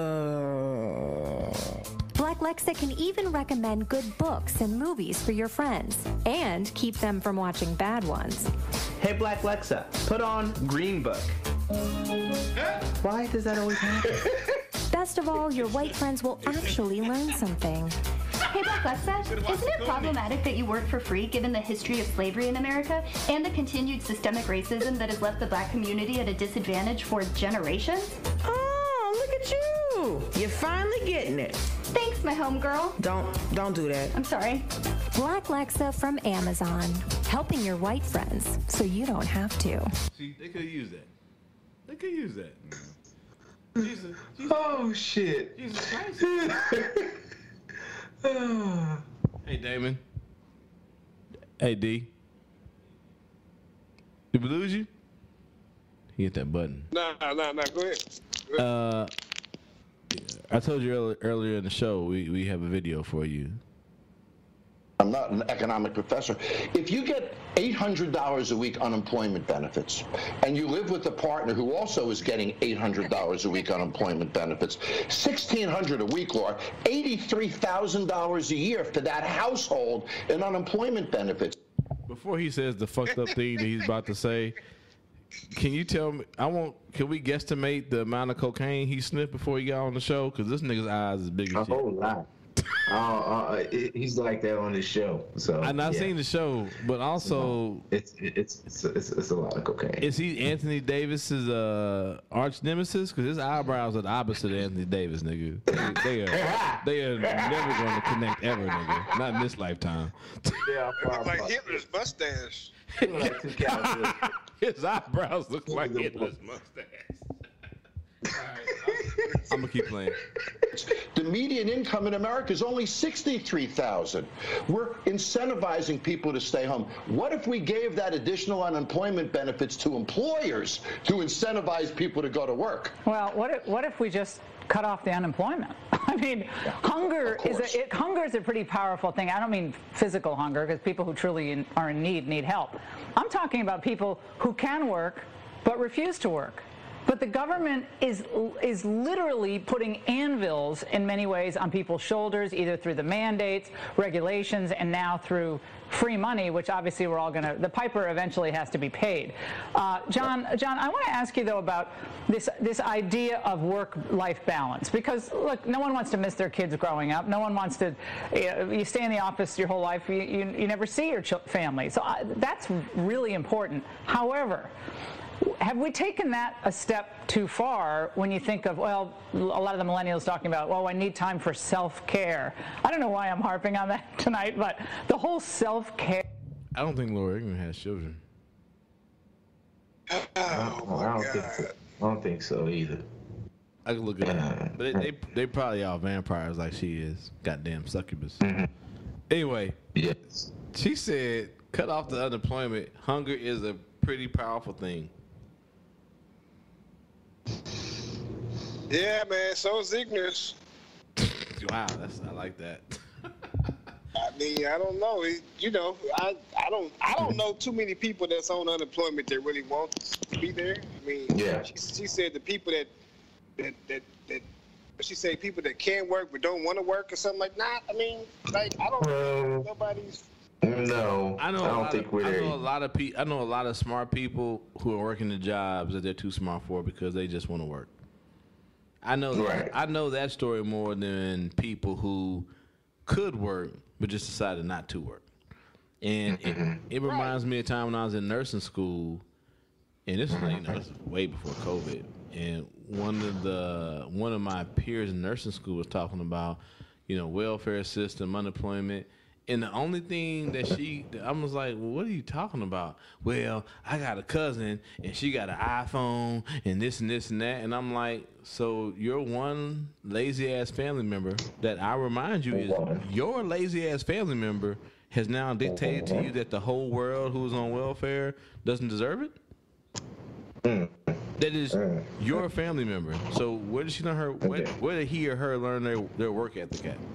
Uh... Black Lexa can even recommend good books and movies for your friends and keep them from watching bad ones. Hey, Black Lexa, put on Green Book. Why does that always happen? Best of all, your white friends will actually learn something. Hey, Black Lexa, isn't it problematic that you work for free given the history of slavery in America and the continued systemic racism that has left the black community at a disadvantage for generations? Oh, look at you. You're finally getting it. Thanks, my homegirl. Don't, don't do that. I'm sorry. Black Lexa from Amazon, helping your white friends so you don't have to. See, they could use that. They could use that. Jesus, Jesus. Oh shit. Jesus Christ. Hey, Damon. Hey, D. Did we lose you? He hit that button. Nah, nah, nah. Go ahead. Go ahead. Uh, I told you earlier, earlier in the show, we, we have a video for you. I'm not an economic professor. If you get eight hundred dollars a week unemployment benefits, and you live with a partner who also is getting eight hundred dollars a week unemployment benefits, sixteen hundred dollars a week, Laura, eighty-three thousand dollars a year for that household in unemployment benefits. Before he says the fucked up thing that he's about to say, can you tell me, I want, can we guesstimate the amount of cocaine he sniffed before he got on the show? Because this nigga's eyes is big as A shit. whole lot. uh, uh, he's like that on his show. So I've not yeah. seen the show, but also it's it's it's it's, it's a lot of cocaine. Is he Anthony Davis's uh, arch nemesis? Because his eyebrows are the opposite of Anthony Davis, nigga. They, they are they are never going to connect ever, nigga. Not in this lifetime. Yeah, It look like Hitler's mustache. His eyebrows look like Hitler's mustache. I'm gonna keep playing. The median income in America is only sixty-three thousand dollars. We're incentivizing people to stay home. What if we gave that additional unemployment benefits to employers to incentivize people to go to work? Well, what if, what if we just cut off the unemployment? I mean, yeah, hunger is a, it, hunger is a pretty powerful thing. I don't mean physical hunger, because people who truly in, are in need need help. I'm talking about people who can work but refuse to work. But the government is is literally putting anvils in many ways on people's shoulders, either through the mandates, regulations, and now through free money, which obviously we're all going to, the piper eventually has to be paid. Uh, John, John, I want to ask you, though, about this this idea of work-life balance. Because, look, no one wants to miss their kids growing up. No one wants to, you know, you stay in the office your whole life, you, you, you never see your ch- family. So I, that's really important. However, have we taken that a step too far when you think of, well, a lot of the millennials talking about, well, I need time for self-care. I don't know why I'm harping on that tonight, but the whole self-care. I don't think Laura Ingram has children. Oh, I don't think so. I don't think so either. I can look at that. But they, they they probably all vampires like she is. Goddamn succubus. Mm-hmm. Anyway. Yes. She said, cut off the unemployment. Hunger is a pretty powerful thing. Yeah, man. So is ignorance. Wow, that's I like that. I mean, I don't know. It, you know, I I don't I don't know too many people that's on unemployment that really want to be there. I mean, yeah. She, she said the people that that that that. She said people that can work but don't want to work or something like that. I mean, like I don't. Um, nobody's. No, I, know I don't a think of, we're I there. know a lot of pe- I know a lot of smart people who are working the jobs that they're too smart for because they just want to work. I know. Right. I know that story more than people who could work but just decided not to work. And mm-hmm. it, it reminds right. me of a time when I was in nursing school, and this was you know this was way before COVID. And one of the one of my peers in nursing school was talking about, you know, welfare system, unemployment. And the only thing that she, I was like, well, what are you talking about? Well, I got a cousin, and she got an iPhone, and this and this and that. And I'm like, so your one lazy-ass family member that I remind you is your lazy-ass family member has now dictated to you that the whole world who's on welfare doesn't deserve it? Mm. That is mm. your family member. So where did she learn her, where, where did he or her learn their, their work ethic at?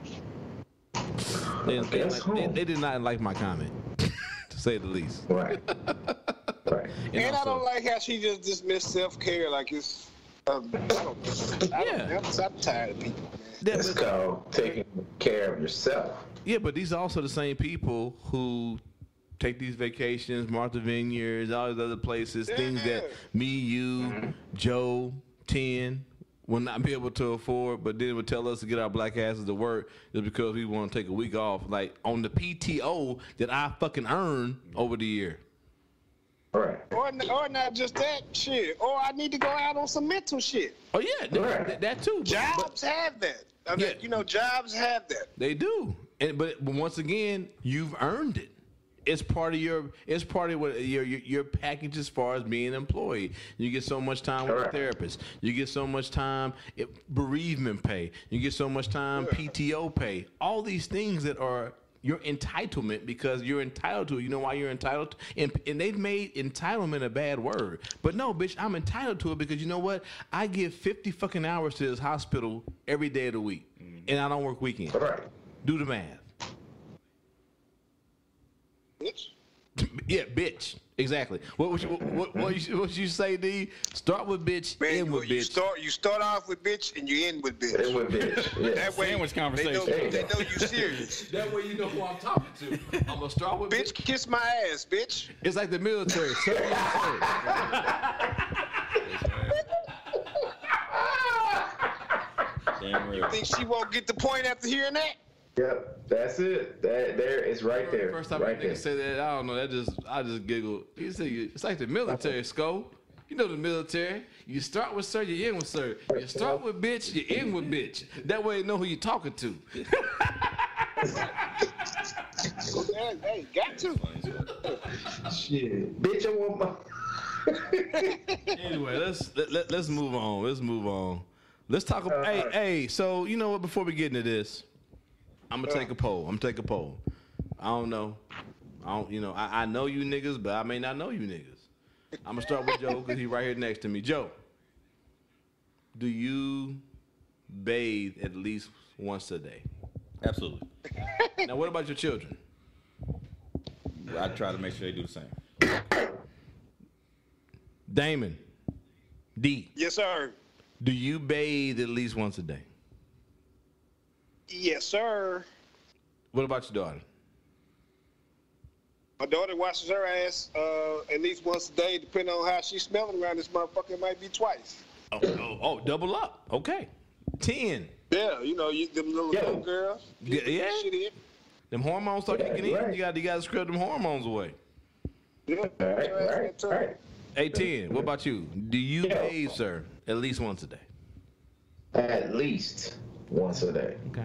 They, they, like, they, they did not like my comment, to say the least. Right. Right. And, and also, I don't like how she just dismissed self-care like it's. Um, I don't, I yeah. don't, I'm tired of people, man. It's called taking care of yourself. Yeah, but these are also the same people who take these vacations, Martha Vineyards, all these other places, yeah. things that me, you, mm-hmm. Joe, ten. will not be able to afford, but then would tell us to get our black asses to work just because we want to take a week off, like on the P T O that I fucking earned over the year. Right. Or, or not just that shit. Or I need to go out on some mental shit. Oh yeah, that, right. that, that too. Jobs but, have that. I mean, yeah. You know, jobs have that. They do. And but, but once again, you've earned it. It's part of your. It's part of what your your, your package as far as being an employee. You get so much time with right. a therapist. You get so much time it, bereavement pay. You get so much time yeah. P T O pay. All these things that are your entitlement because you're entitled to it. You know why you're entitled to and, and they've made entitlement a bad word. But no, bitch, I'm entitled to it because you know what? I give fifty fucking hours to this hospital every day of the week. Mm-hmm. And I don't work weekends. Right. Do the math. Bitch. Yeah, bitch. Exactly. What would you what what you, what you say, D? Start with bitch, Man, end with you bitch. Start you start off with bitch and you end with bitch. End with bitch. Yeah. That way, sandwich conversation. They know, they know you serious. That way you know who I'm talking to. I'm gonna start with bitch. Bitch, kiss my ass, bitch. It's like the military. You think she won't get the point after hearing that? Yep, that's it. That there, it's right there. First time right a nigga say that, I don't know. That just, I just giggled. He said, "It's like the military, Sko. You know the military. You start with sir, you end with sir. You start with bitch, you end with bitch. That way you know who you're talking to." Hey, got to. Shit, bitch, I want my. Anyway, let's let, let, let's move on. Let's move on. Let's talk about. Uh, hey, hey. So you know what? Before we get into this, I'm gonna uh, take a poll. I'm gonna take a poll. I don't know. I don't. You know, I, I know you niggas, but I may not know you niggas. I'm gonna start with Joe because he's right here next to me. Joe, do you bathe at least once a day? Absolutely. Now, what about your children? I try to make sure they do the same. Damon, D. Yes, sir. Do you bathe at least once a day? Yes, sir. What about your daughter? My daughter washes her ass uh, at least once a day, depending on how she's smelling around this motherfucker. It might be twice. Oh, oh, oh double up. Okay. Ten. Yeah, you know, you, them little yeah. young girls. Yeah. yeah. Shit in. Them hormones start yeah, kicking right. in. You got, you got to scrub them hormones away. Yeah, right, right, right. Hey, ten. What about you? Do you yeah. bathe, sir, at least once a day? At least once a day. Okay.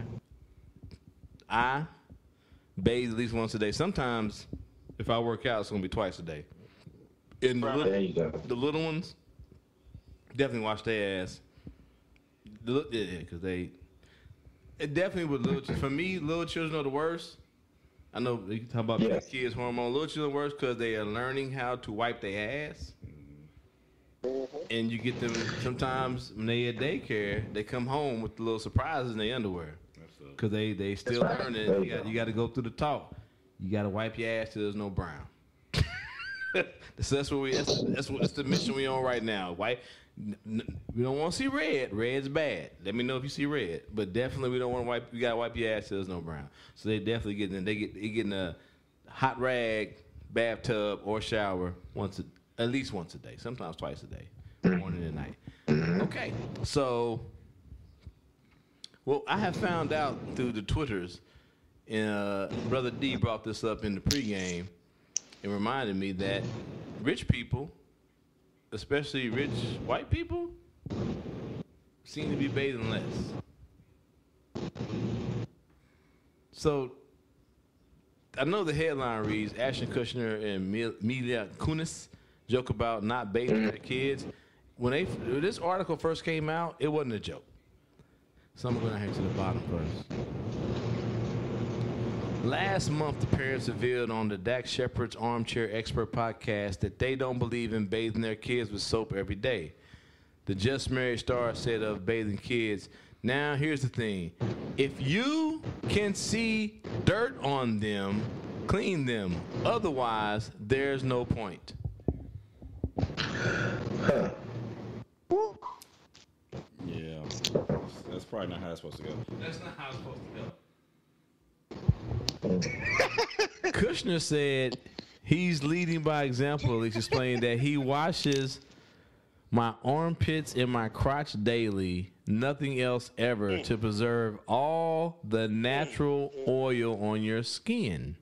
I bathe at least once a day. Sometimes, if I work out, it's gonna be twice a day. And the, little, there you go. The little ones definitely wash their ass. The, yeah, because they. It definitely with little. For me, little children are the worst. I know you talk about yes. kids' hormone. Little children are worse because they are learning how to wipe their ass. Mm-hmm. And you get them sometimes when they at daycare, they come home with the little surprises in their underwear because they they still learning. You got you got to go through the talk. You got to wipe your ass till there's no brown. So that's what we. That's, that's what that's the mission we on right now. White. We don't want to see red. Red's bad. Let me know if you see red. But definitely we don't want to wipe. You gotta wipe your ass till there's no brown. So they definitely getting. They get. They getting a hot rag, bathtub, or shower once, a, at least once a day. Sometimes twice a day, morning and night. Okay. So, well, I have found out through the Twitters, and uh, Brother D brought this up in the pregame, and reminded me that rich people, especially rich white people, seem to be bathing less. So, I know the headline reads, Ashton Kutcher and Mila Kunis joke about not bathing their kids. When they when this article first came out, it wasn't a joke. So I'm going to head to the bottom first. Last month, the parents revealed on the Dax Shepard's Armchair Expert podcast that they don't believe in bathing their kids with soap every day. The Just Married star said of bathing kids, now here's the thing. If you can see dirt on them, clean them. Otherwise, there's no point. Huh. Yeah, that's probably not how it's supposed to go. That's not how it's supposed to go. Kushner said he's leading by example. He's explaining that he washes my armpits and my crotch daily, nothing else ever, to preserve all the natural oil on your skin.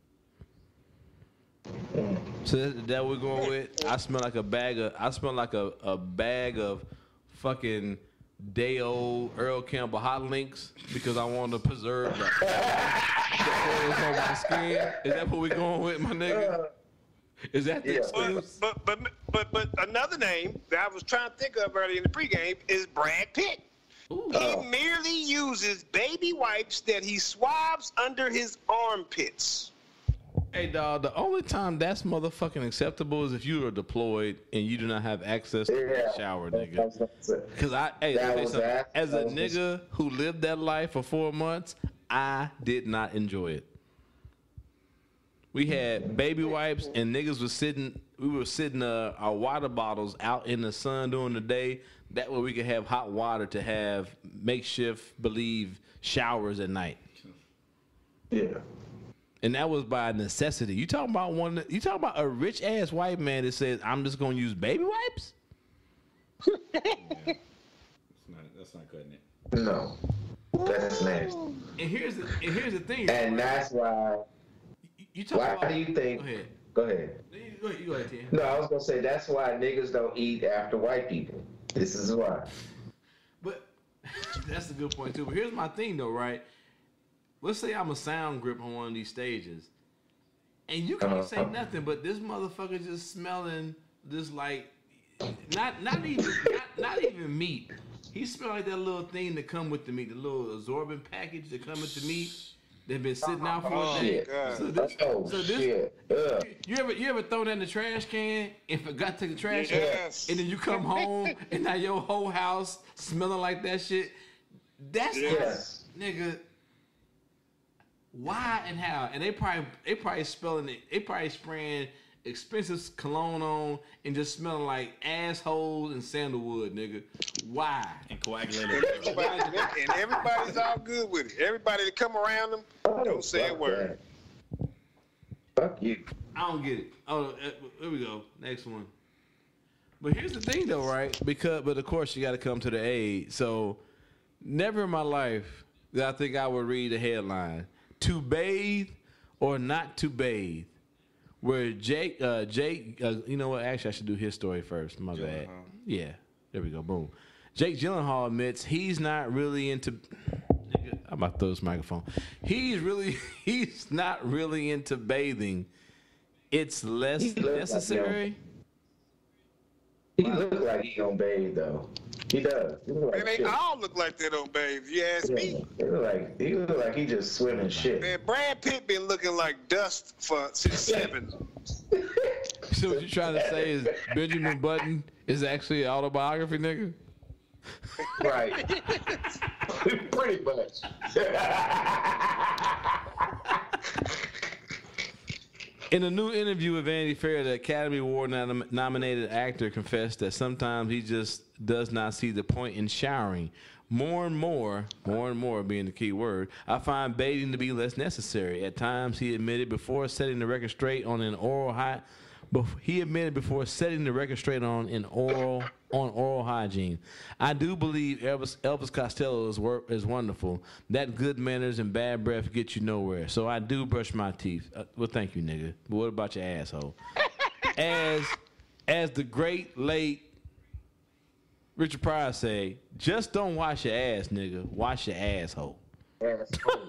So that, that we're going with. I smell like a bag of. I smell like a, a bag of fucking day old Earl Campbell hot links because I want to preserve the, the oils on my skin. Is that what we're going with, my nigga? Is that the yeah. excuse? But, but but but but another name that I was trying to think of earlier in the pregame is Brad Pitt. Ooh. He oh. merely uses baby wipes that he swabs under his armpits. Hey, dog, the only time that's motherfucking acceptable is if you are deployed and you do not have access to yeah. the shower, nigga. Because I, hey, as a nigga who lived that life for four months, I did not enjoy it. We had baby wipes and niggas was sitting, we were sitting uh, our water bottles out in the sun during the day. That way we could have hot water to have makeshift, believe, showers at night. Yeah. And that was by necessity. You talking about one? You talking about a rich ass white man that says, "I'm just gonna use baby wipes"? yeah. That's not. That's not cutting it. No. That's nasty. And here's the and here's the thing. And that's why. You, you talk why about, do you think? Go ahead. Go ahead. Go ahead. You go ahead, Tim. No, I was gonna say that's why niggas don't eat after white people. This is why. But that's a good point too. But here's my thing though, right? Let's say I'm a sound grip on one of these stages, and you can't uh-huh. say nothing, but this motherfucker just smelling this like not not even not, not even meat. He smell like that little thing that come with the meat, the little absorbent package that come with the meat. They've been sitting out for oh, a day. God. So this, oh, so this shit. Ugh. you ever you ever throw that in the trash can and forgot to take the trash yes. can, and then you come home and now your whole house smelling like that shit? That's yes. how, nigga. Why and how? And they probably they probably spelling it. They probably spraying expensive cologne on and just smelling like assholes and sandalwood, nigga. Why? And coagulated. Everybody, and everybody's all good with it. Everybody that come around them, oh, don't say a word. That. Fuck you. I don't get it. Oh, here we go. Next one. But here's the thing, though, right? Because, but of course, you got to come to the aid. So, never in my life did I think I would read a headline: "To bathe or not to bathe." Where Jake, uh, Jake, uh, you know what? Actually, I should do his story first. My bad. Yeah, there we go. Boom. Jake Gyllenhaal admits he's not really into. I'm about to throw this microphone. He's really, he's not really into bathing. It's less necessary. He looks like he don't bathe though. He does. He look like Man, they shit. all look like they don't bathe. You ask yeah. me. He look like he look like he just swimming shit. Man, Brad Pitt been looking like dust for since seven. So what you trying to say is Benjamin Button is actually an autobiography, nigga? Right. Pretty much. In a new interview with Vanity Fair, the Academy Award nom- nominated actor confessed that sometimes he just does not see the point in showering. More and more, more and more being the key word, I find bathing to be less necessary. At times, he admitted before setting the record straight on an oral high, he admitted before setting the record straight on an oral on oral hygiene. I do believe Elvis, Elvis Costello is wor- is wonderful. That good manners and bad breath get you nowhere. So I do brush my teeth. Uh, well, thank you, nigga. But what about your asshole? as as the great late Richard Pryor say, just don't wash your ass, nigga. Wash your asshole. Asshole.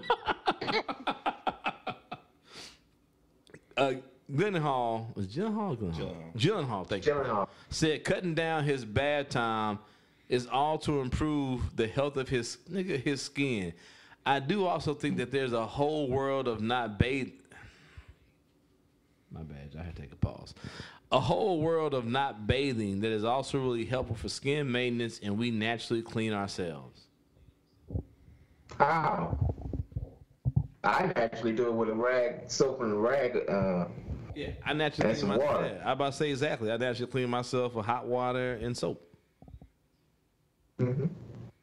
uh, Gyllenhaal, was Gyllenhaal or Gyllenhaal? Gyllenhaal, thank you. Gyllenhaal Said cutting down his bad time is all to improve the health of his nigga his skin. I do also think that there's a whole world of not bathing. My bad, I had to take a pause. A whole world of not bathing that is also really helpful for skin maintenance, and we naturally clean ourselves. How? I actually do it with a rag, soap and a rag. Uh, Yeah, I naturally and clean some myself. water. Yeah, I about to say exactly. I naturally clean myself with hot water and soap. Mm-hmm.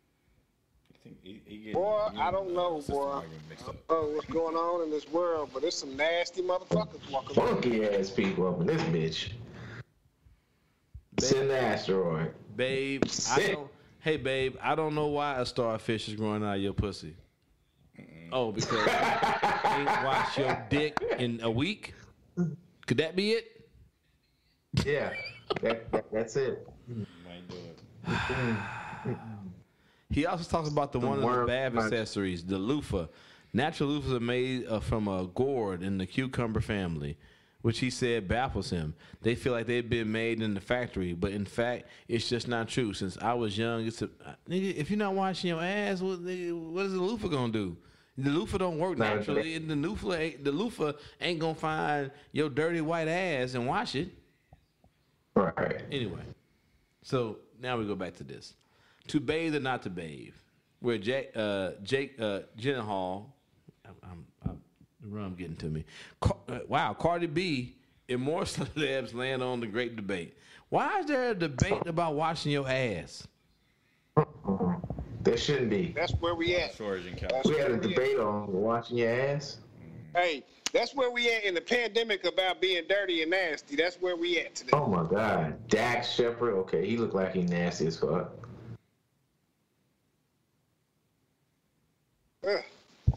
Boy, I don't know, boy. I don't know what's going on in this world, but there's some nasty motherfuckers walking around. Funky ass people up in this bitch. Send the asteroid. Babe, I don't, hey, babe, I don't know why a starfish is growing out of your pussy. Oh, because you ain't washed your dick in a week? Could that be it? Yeah, that, that, that's it. Might do it. He also talks about the, The one of the worm- bath accessories, the loofah. Natural loofahs are made uh, from a gourd in the cucumber family, which he said baffles him. They feel like they've been made in the factory, but in fact, it's just not true. Since I was young, it's a, nigga, if you're not washing your ass, what, nigga, what is the loofah gonna do? The loofah don't work Not naturally, and the loofah, ain't, the loofah ain't gonna find your dirty white ass and wash it. Right. Anyway, so now we go back to this: to bathe or not to bathe. Where Jake, uh, Jake uh, Gyllenhaal, I'm, I'm, I'm, the rum getting to me. Car- uh, wow, Cardi B and more celebs land on the great debate. Why is there a debate about washing your ass? There shouldn't be. That's where we at. That's We had where a we debate on washing your ass. Hey, that's where we at in the pandemic about being dirty and nasty. That's where we at today. Oh my God, Dax Shepard. Okay, he looked like he nasty as fuck.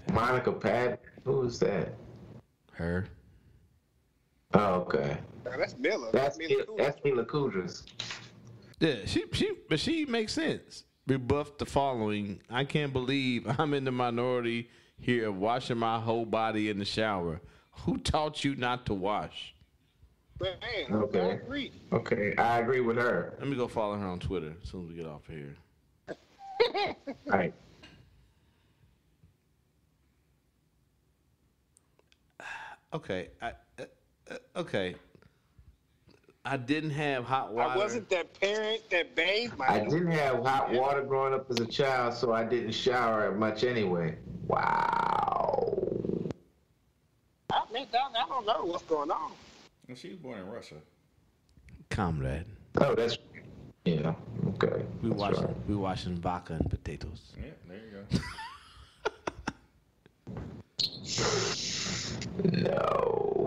Monica Pat. Who is that? Her. Oh, okay. Now, that's Miller. That's Mila Mila, Kunis. that's Mila Kunis. Yeah, she she but she makes sense. Rebuff the following. I can't believe I'm in the minority here washing my whole body in the shower. Who taught you not to wash? Man, Okay. I agree. Okay, I agree with her. Let me go follow her on Twitter as soon as we get off here. All right. Okay, I, uh, uh, okay. I didn't have hot water. I wasn't that parent that bathed my. I didn't have hot water growing up as a child, so I didn't shower much anyway. Wow. I mean, I don't know what's going on. Well, she was born in Russia. Comrade. Oh, that's yeah. Okay. We That's watching right. we watching vodka and potatoes. Yeah, there you go. No.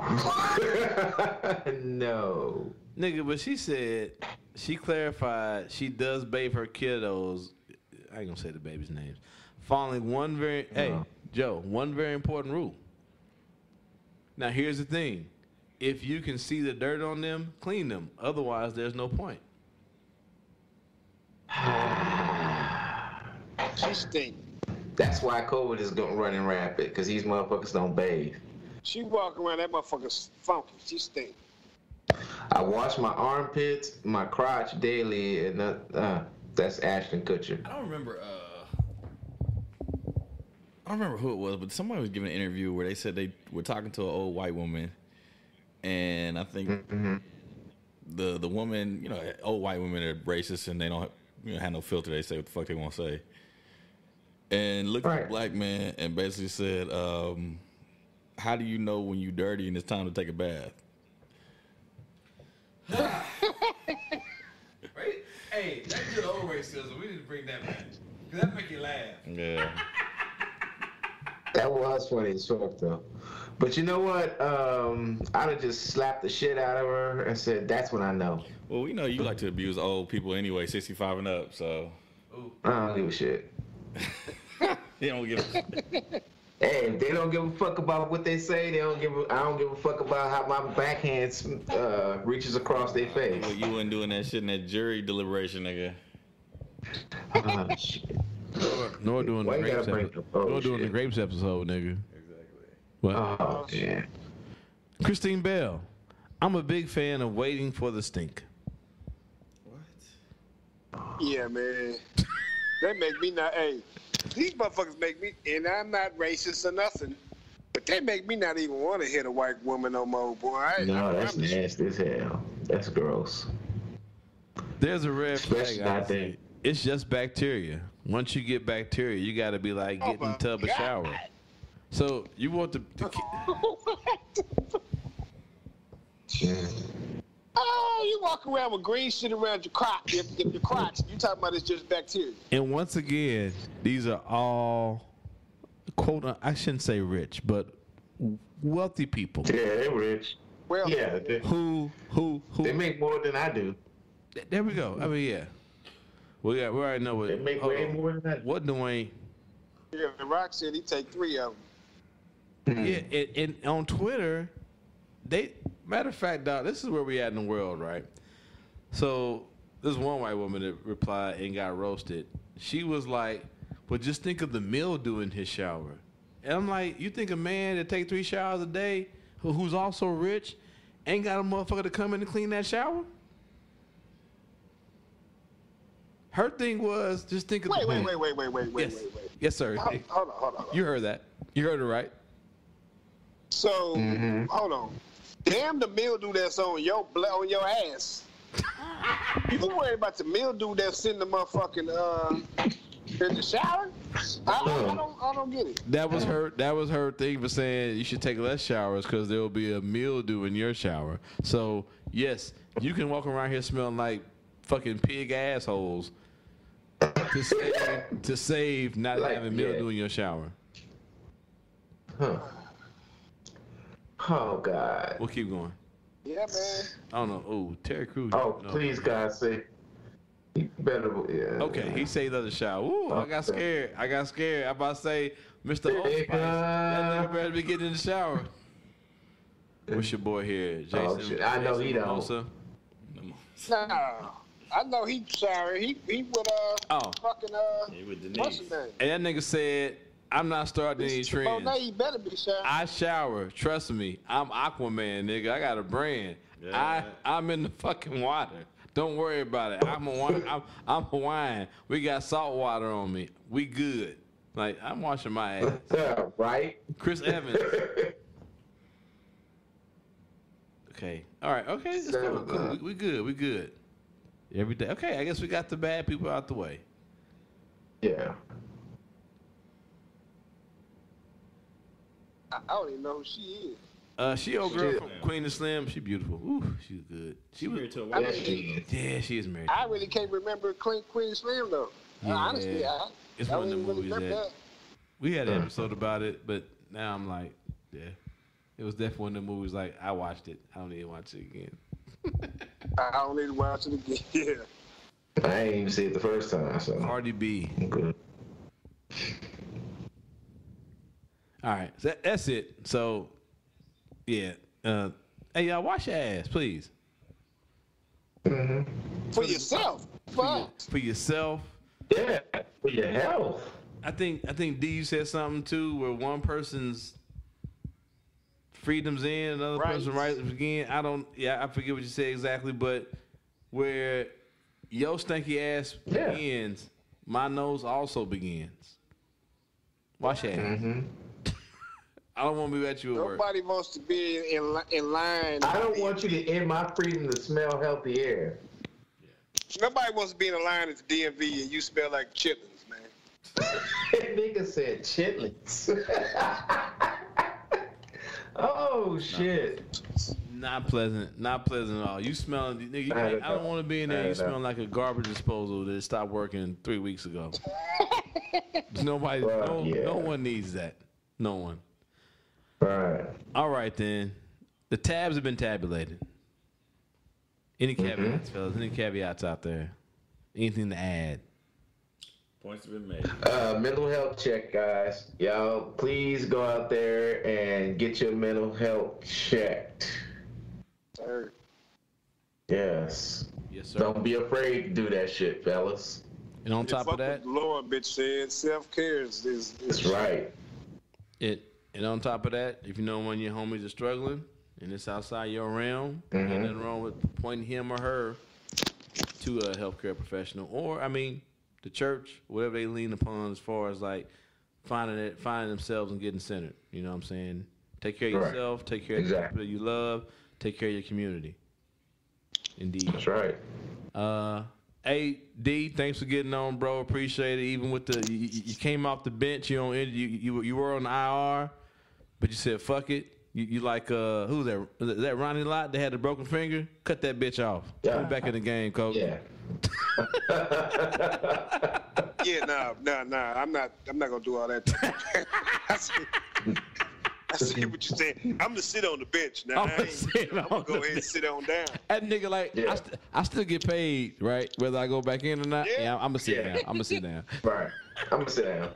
No. Nigga, but she said, she clarified she does bathe her kiddos. I ain't gonna say the baby's names. Following one very, hey, Joe, one very important rule. Now, here's the thing. If you can see the dirt on them, clean them. Otherwise, there's no point. She stink. That's why COVID is going running rapid, because these motherfuckers don't bathe. She walk around, that motherfucker's funky. She stink. I wash my armpits, my crotch daily, and uh, uh, that's Ashton Kutcher. I don't remember. Uh, I don't remember who it was, but somebody was giving an interview where they said they were talking to an old white woman, and I think mm-hmm. the the woman, you know, old white women are racist and they don't, you know, have no filter. They say what the fuck they want to say, and looked at the black man and basically said, um, "How do you know when you dirty and it's time to take a bath?" Right? Hey, that's good old racism. We need to bring that back. Cause that make you laugh. Yeah. That was funny as fuck, though. But you know what? Um, I'd have just slapped the shit out of her and said, "That's when I know." Well, we know you like to abuse old people anyway, sixty-five and up. So I don't give a shit. you don't give. A... Hey, if they don't give a fuck about what they say, they don't give. A, I don't give a fuck about how my backhand uh, reaches across their face. Well, you wasn't doing that shit in that jury deliberation, nigga. Oh shit. Nor, nor doing Why the you grapes gotta bring episode. the- oh, Nor doing the shit. grapes episode, nigga. Exactly. What? Oh yeah. Christine Bell. I'm a big fan of Waiting for the Stink. Yeah, man. They make me not, hey, these motherfuckers make me, and I'm not racist or nothing, but they make me not even want to hit a white woman no more, boy. I, No, I, that's I'm- nasty as hell. That's gross. There's a red Especially flag. I not see. there. It's just bacteria. Once you get bacteria, you got to be like Oh, getting in my a tub of God. shower. So you want the, the ki- Oh, you walk around with green shit around your crotch, your, your, your crotch. You talking about it's just bacteria. and once again, these are all quote. I shouldn't say rich, but wealthy people. Yeah, they rich. Well, Yeah, they, Who who who? they make more than I do. There we go. I mean, yeah. We got. We already know what. They make hold way on. more than I do. What Dwayne? yeah, the Rock said he take three of them. Yeah, and, and on Twitter, they matter of fact, dog, this is where we at in the world, right? So there's one white woman that replied and got roasted. She was like, "Well, just think of the mildew in his shower." And I'm like, you think a man that take three showers a day, who, who's also rich, ain't got a motherfucker to come in and clean that shower? Her thing was just think of Wait, the wait, wait, wait, wait, wait, wait, yes. wait, wait. Yes, sir. Hold, hold on, hold on. You heard that. You heard it right. So, Mm-hmm. hold on. Damn the mildew that's on your bla- on your ass. You worried about the mildew that's in the motherfucking uh in the shower? I, I, I don't I don't get it. That was her. That was her thing for saying you should take less showers because there will be a mildew in your shower. So yes, you can walk around here smelling like fucking pig assholes to save, to save not Like, having yeah. mildew in your shower. Huh. Oh God. We'll keep going. Yeah, man. I don't know. Oh, Terry Crews. Oh, no. please, God, say. You better, yeah. Okay, he say another shower. Ooh, I got scared. I got scared. I'm about to say, Mister Old Spice, that nigga better be getting in the shower. What's your boy here, Jason? Oh, shit. I know Jason he don't. Mimosa? Nah, I know he sorry. He he with uh Oh. fucking uh He with what's his name? And that nigga said, I'm not starting any trends. Monet, you better be sorry. I shower. Trust me. I'm Aquaman, nigga. I got a brand. Yeah. I, I'm in the fucking water. Don't worry about it. I'm a wine. I'm, I'm Hawaiian. We got salt water on me. We good. Like, I'm washing my ass. Right? Chris Evans. Okay. All right. Okay. Let's go. Cool. We, we good. We good. Every day. Okay. I guess we got the bad people out the way. Yeah. I, I don't even know who she is. Uh, she old girl She- from Queen and Slim. She beautiful. Ooh, she's good. She was. to a I white mean, Yeah, she is married. I really can't remember Queen Queen Slim though. Yeah. Honestly, I, It's I one of them don't really movies remember that we had an episode about it, but now I'm like, yeah, it was definitely one of the movies. Like I watched it. I don't need to watch it again. I don't need to watch it again. Yeah. I ain't even see it the first time, so. Cardi B. Good. All right, so that, that's it. So, yeah. Uh, hey, y'all, wash your ass, please. Mm-hmm. For yourself. For, your, for yourself. Yeah, for your health. I think I think D, you said something too, where one person's freedom's in, another Right. person's rights begin. I don't. Yeah, I forget what you said exactly, but where your stinky ass Yeah. begins, my nose also begins. Wash your ass. Mm-hmm. I don't want to be at you at work. Nobody wants to be in li- in line. I don't want you to end my freedom to smell healthy air. Nobody wants to be in a line at the D M V and you smell like chitlins, man. Nigga said chitlins. Oh shit. Not pleasant. Not pleasant at all. You smell. Nigga, you I can't- I don't know. want to be in I there. You know. smell like a garbage disposal that stopped working three weeks ago. Nobody. Well, no, yeah. no one needs that. No one. Right. All right then. The tabs have been tabulated. Any caveats, fellas? Any caveats out there? Anything to add? Points have been made. Uh, mental health check, guys. Y'all, please go out there and get your mental health checked. Sir. Yes. Yes, sir. Don't be afraid to do that shit, fellas. And on top Fuck of that, what the Lord bitch said self care is, is, is That's right. it. And on top of that, if you know one of your homies is struggling and it's outside your realm, Mhm. ain't nothing wrong with pointing him or her to a healthcare professional, or I mean, the church, whatever they lean upon as far as like finding it, finding themselves and getting centered. You know what I'm saying? Take care of Right. yourself. Take care of the Exactly. people that you love. Take care of your community. Indeed. That's right. Uh, hey D, thanks for getting on, bro. Appreciate it. Even with the you, you you came off the bench, you on you you you were on the I R, but you said fuck it. You, you like uh who's that? Is that Ronnie Lott that had the broken finger? Cut that bitch off. Yeah. Put it back in the game, coach. Yeah. yeah, nah, nah, nah. I'm not. I'm not gonna do all that. I see, I see what you're saying. I'm gonna sit on the bench now. I'm I gonna ain't, sit I'm on gonna go the ahead and sit on down. That nigga like Yeah. I, st- I still get paid, right? Whether I go back in or not. Yeah. Yeah, I'm gonna sit Yeah. down. I'm gonna sit down. Right. I'm gonna sit down.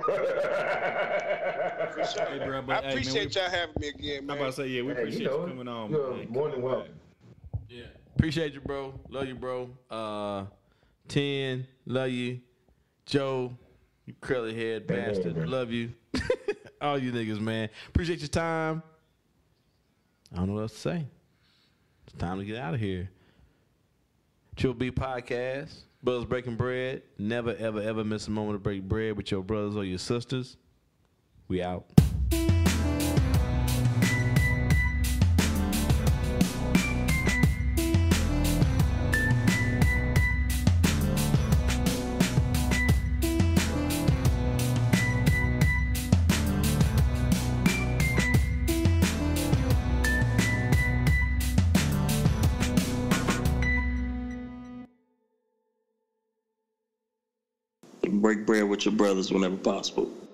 For sure. Hey, bro, but, I hey, man, appreciate we- y'all having me again, I'm man. about to say, yeah, we Hey, appreciate you, know, you coming on. You're man. more than welcome. Yeah. Appreciate you, bro. Love you, bro. Uh, ten, love you. Joe, you curly head Hey, bastard. man. Love you. All you niggas, man. Appreciate your time. I don't know what else to say. It's time to get out of here. Triple B Podcast, Brothers Breaking Bread. Never, ever, ever miss a moment to break bread with your brothers or your sisters. We out. Break bread with your brothers whenever possible.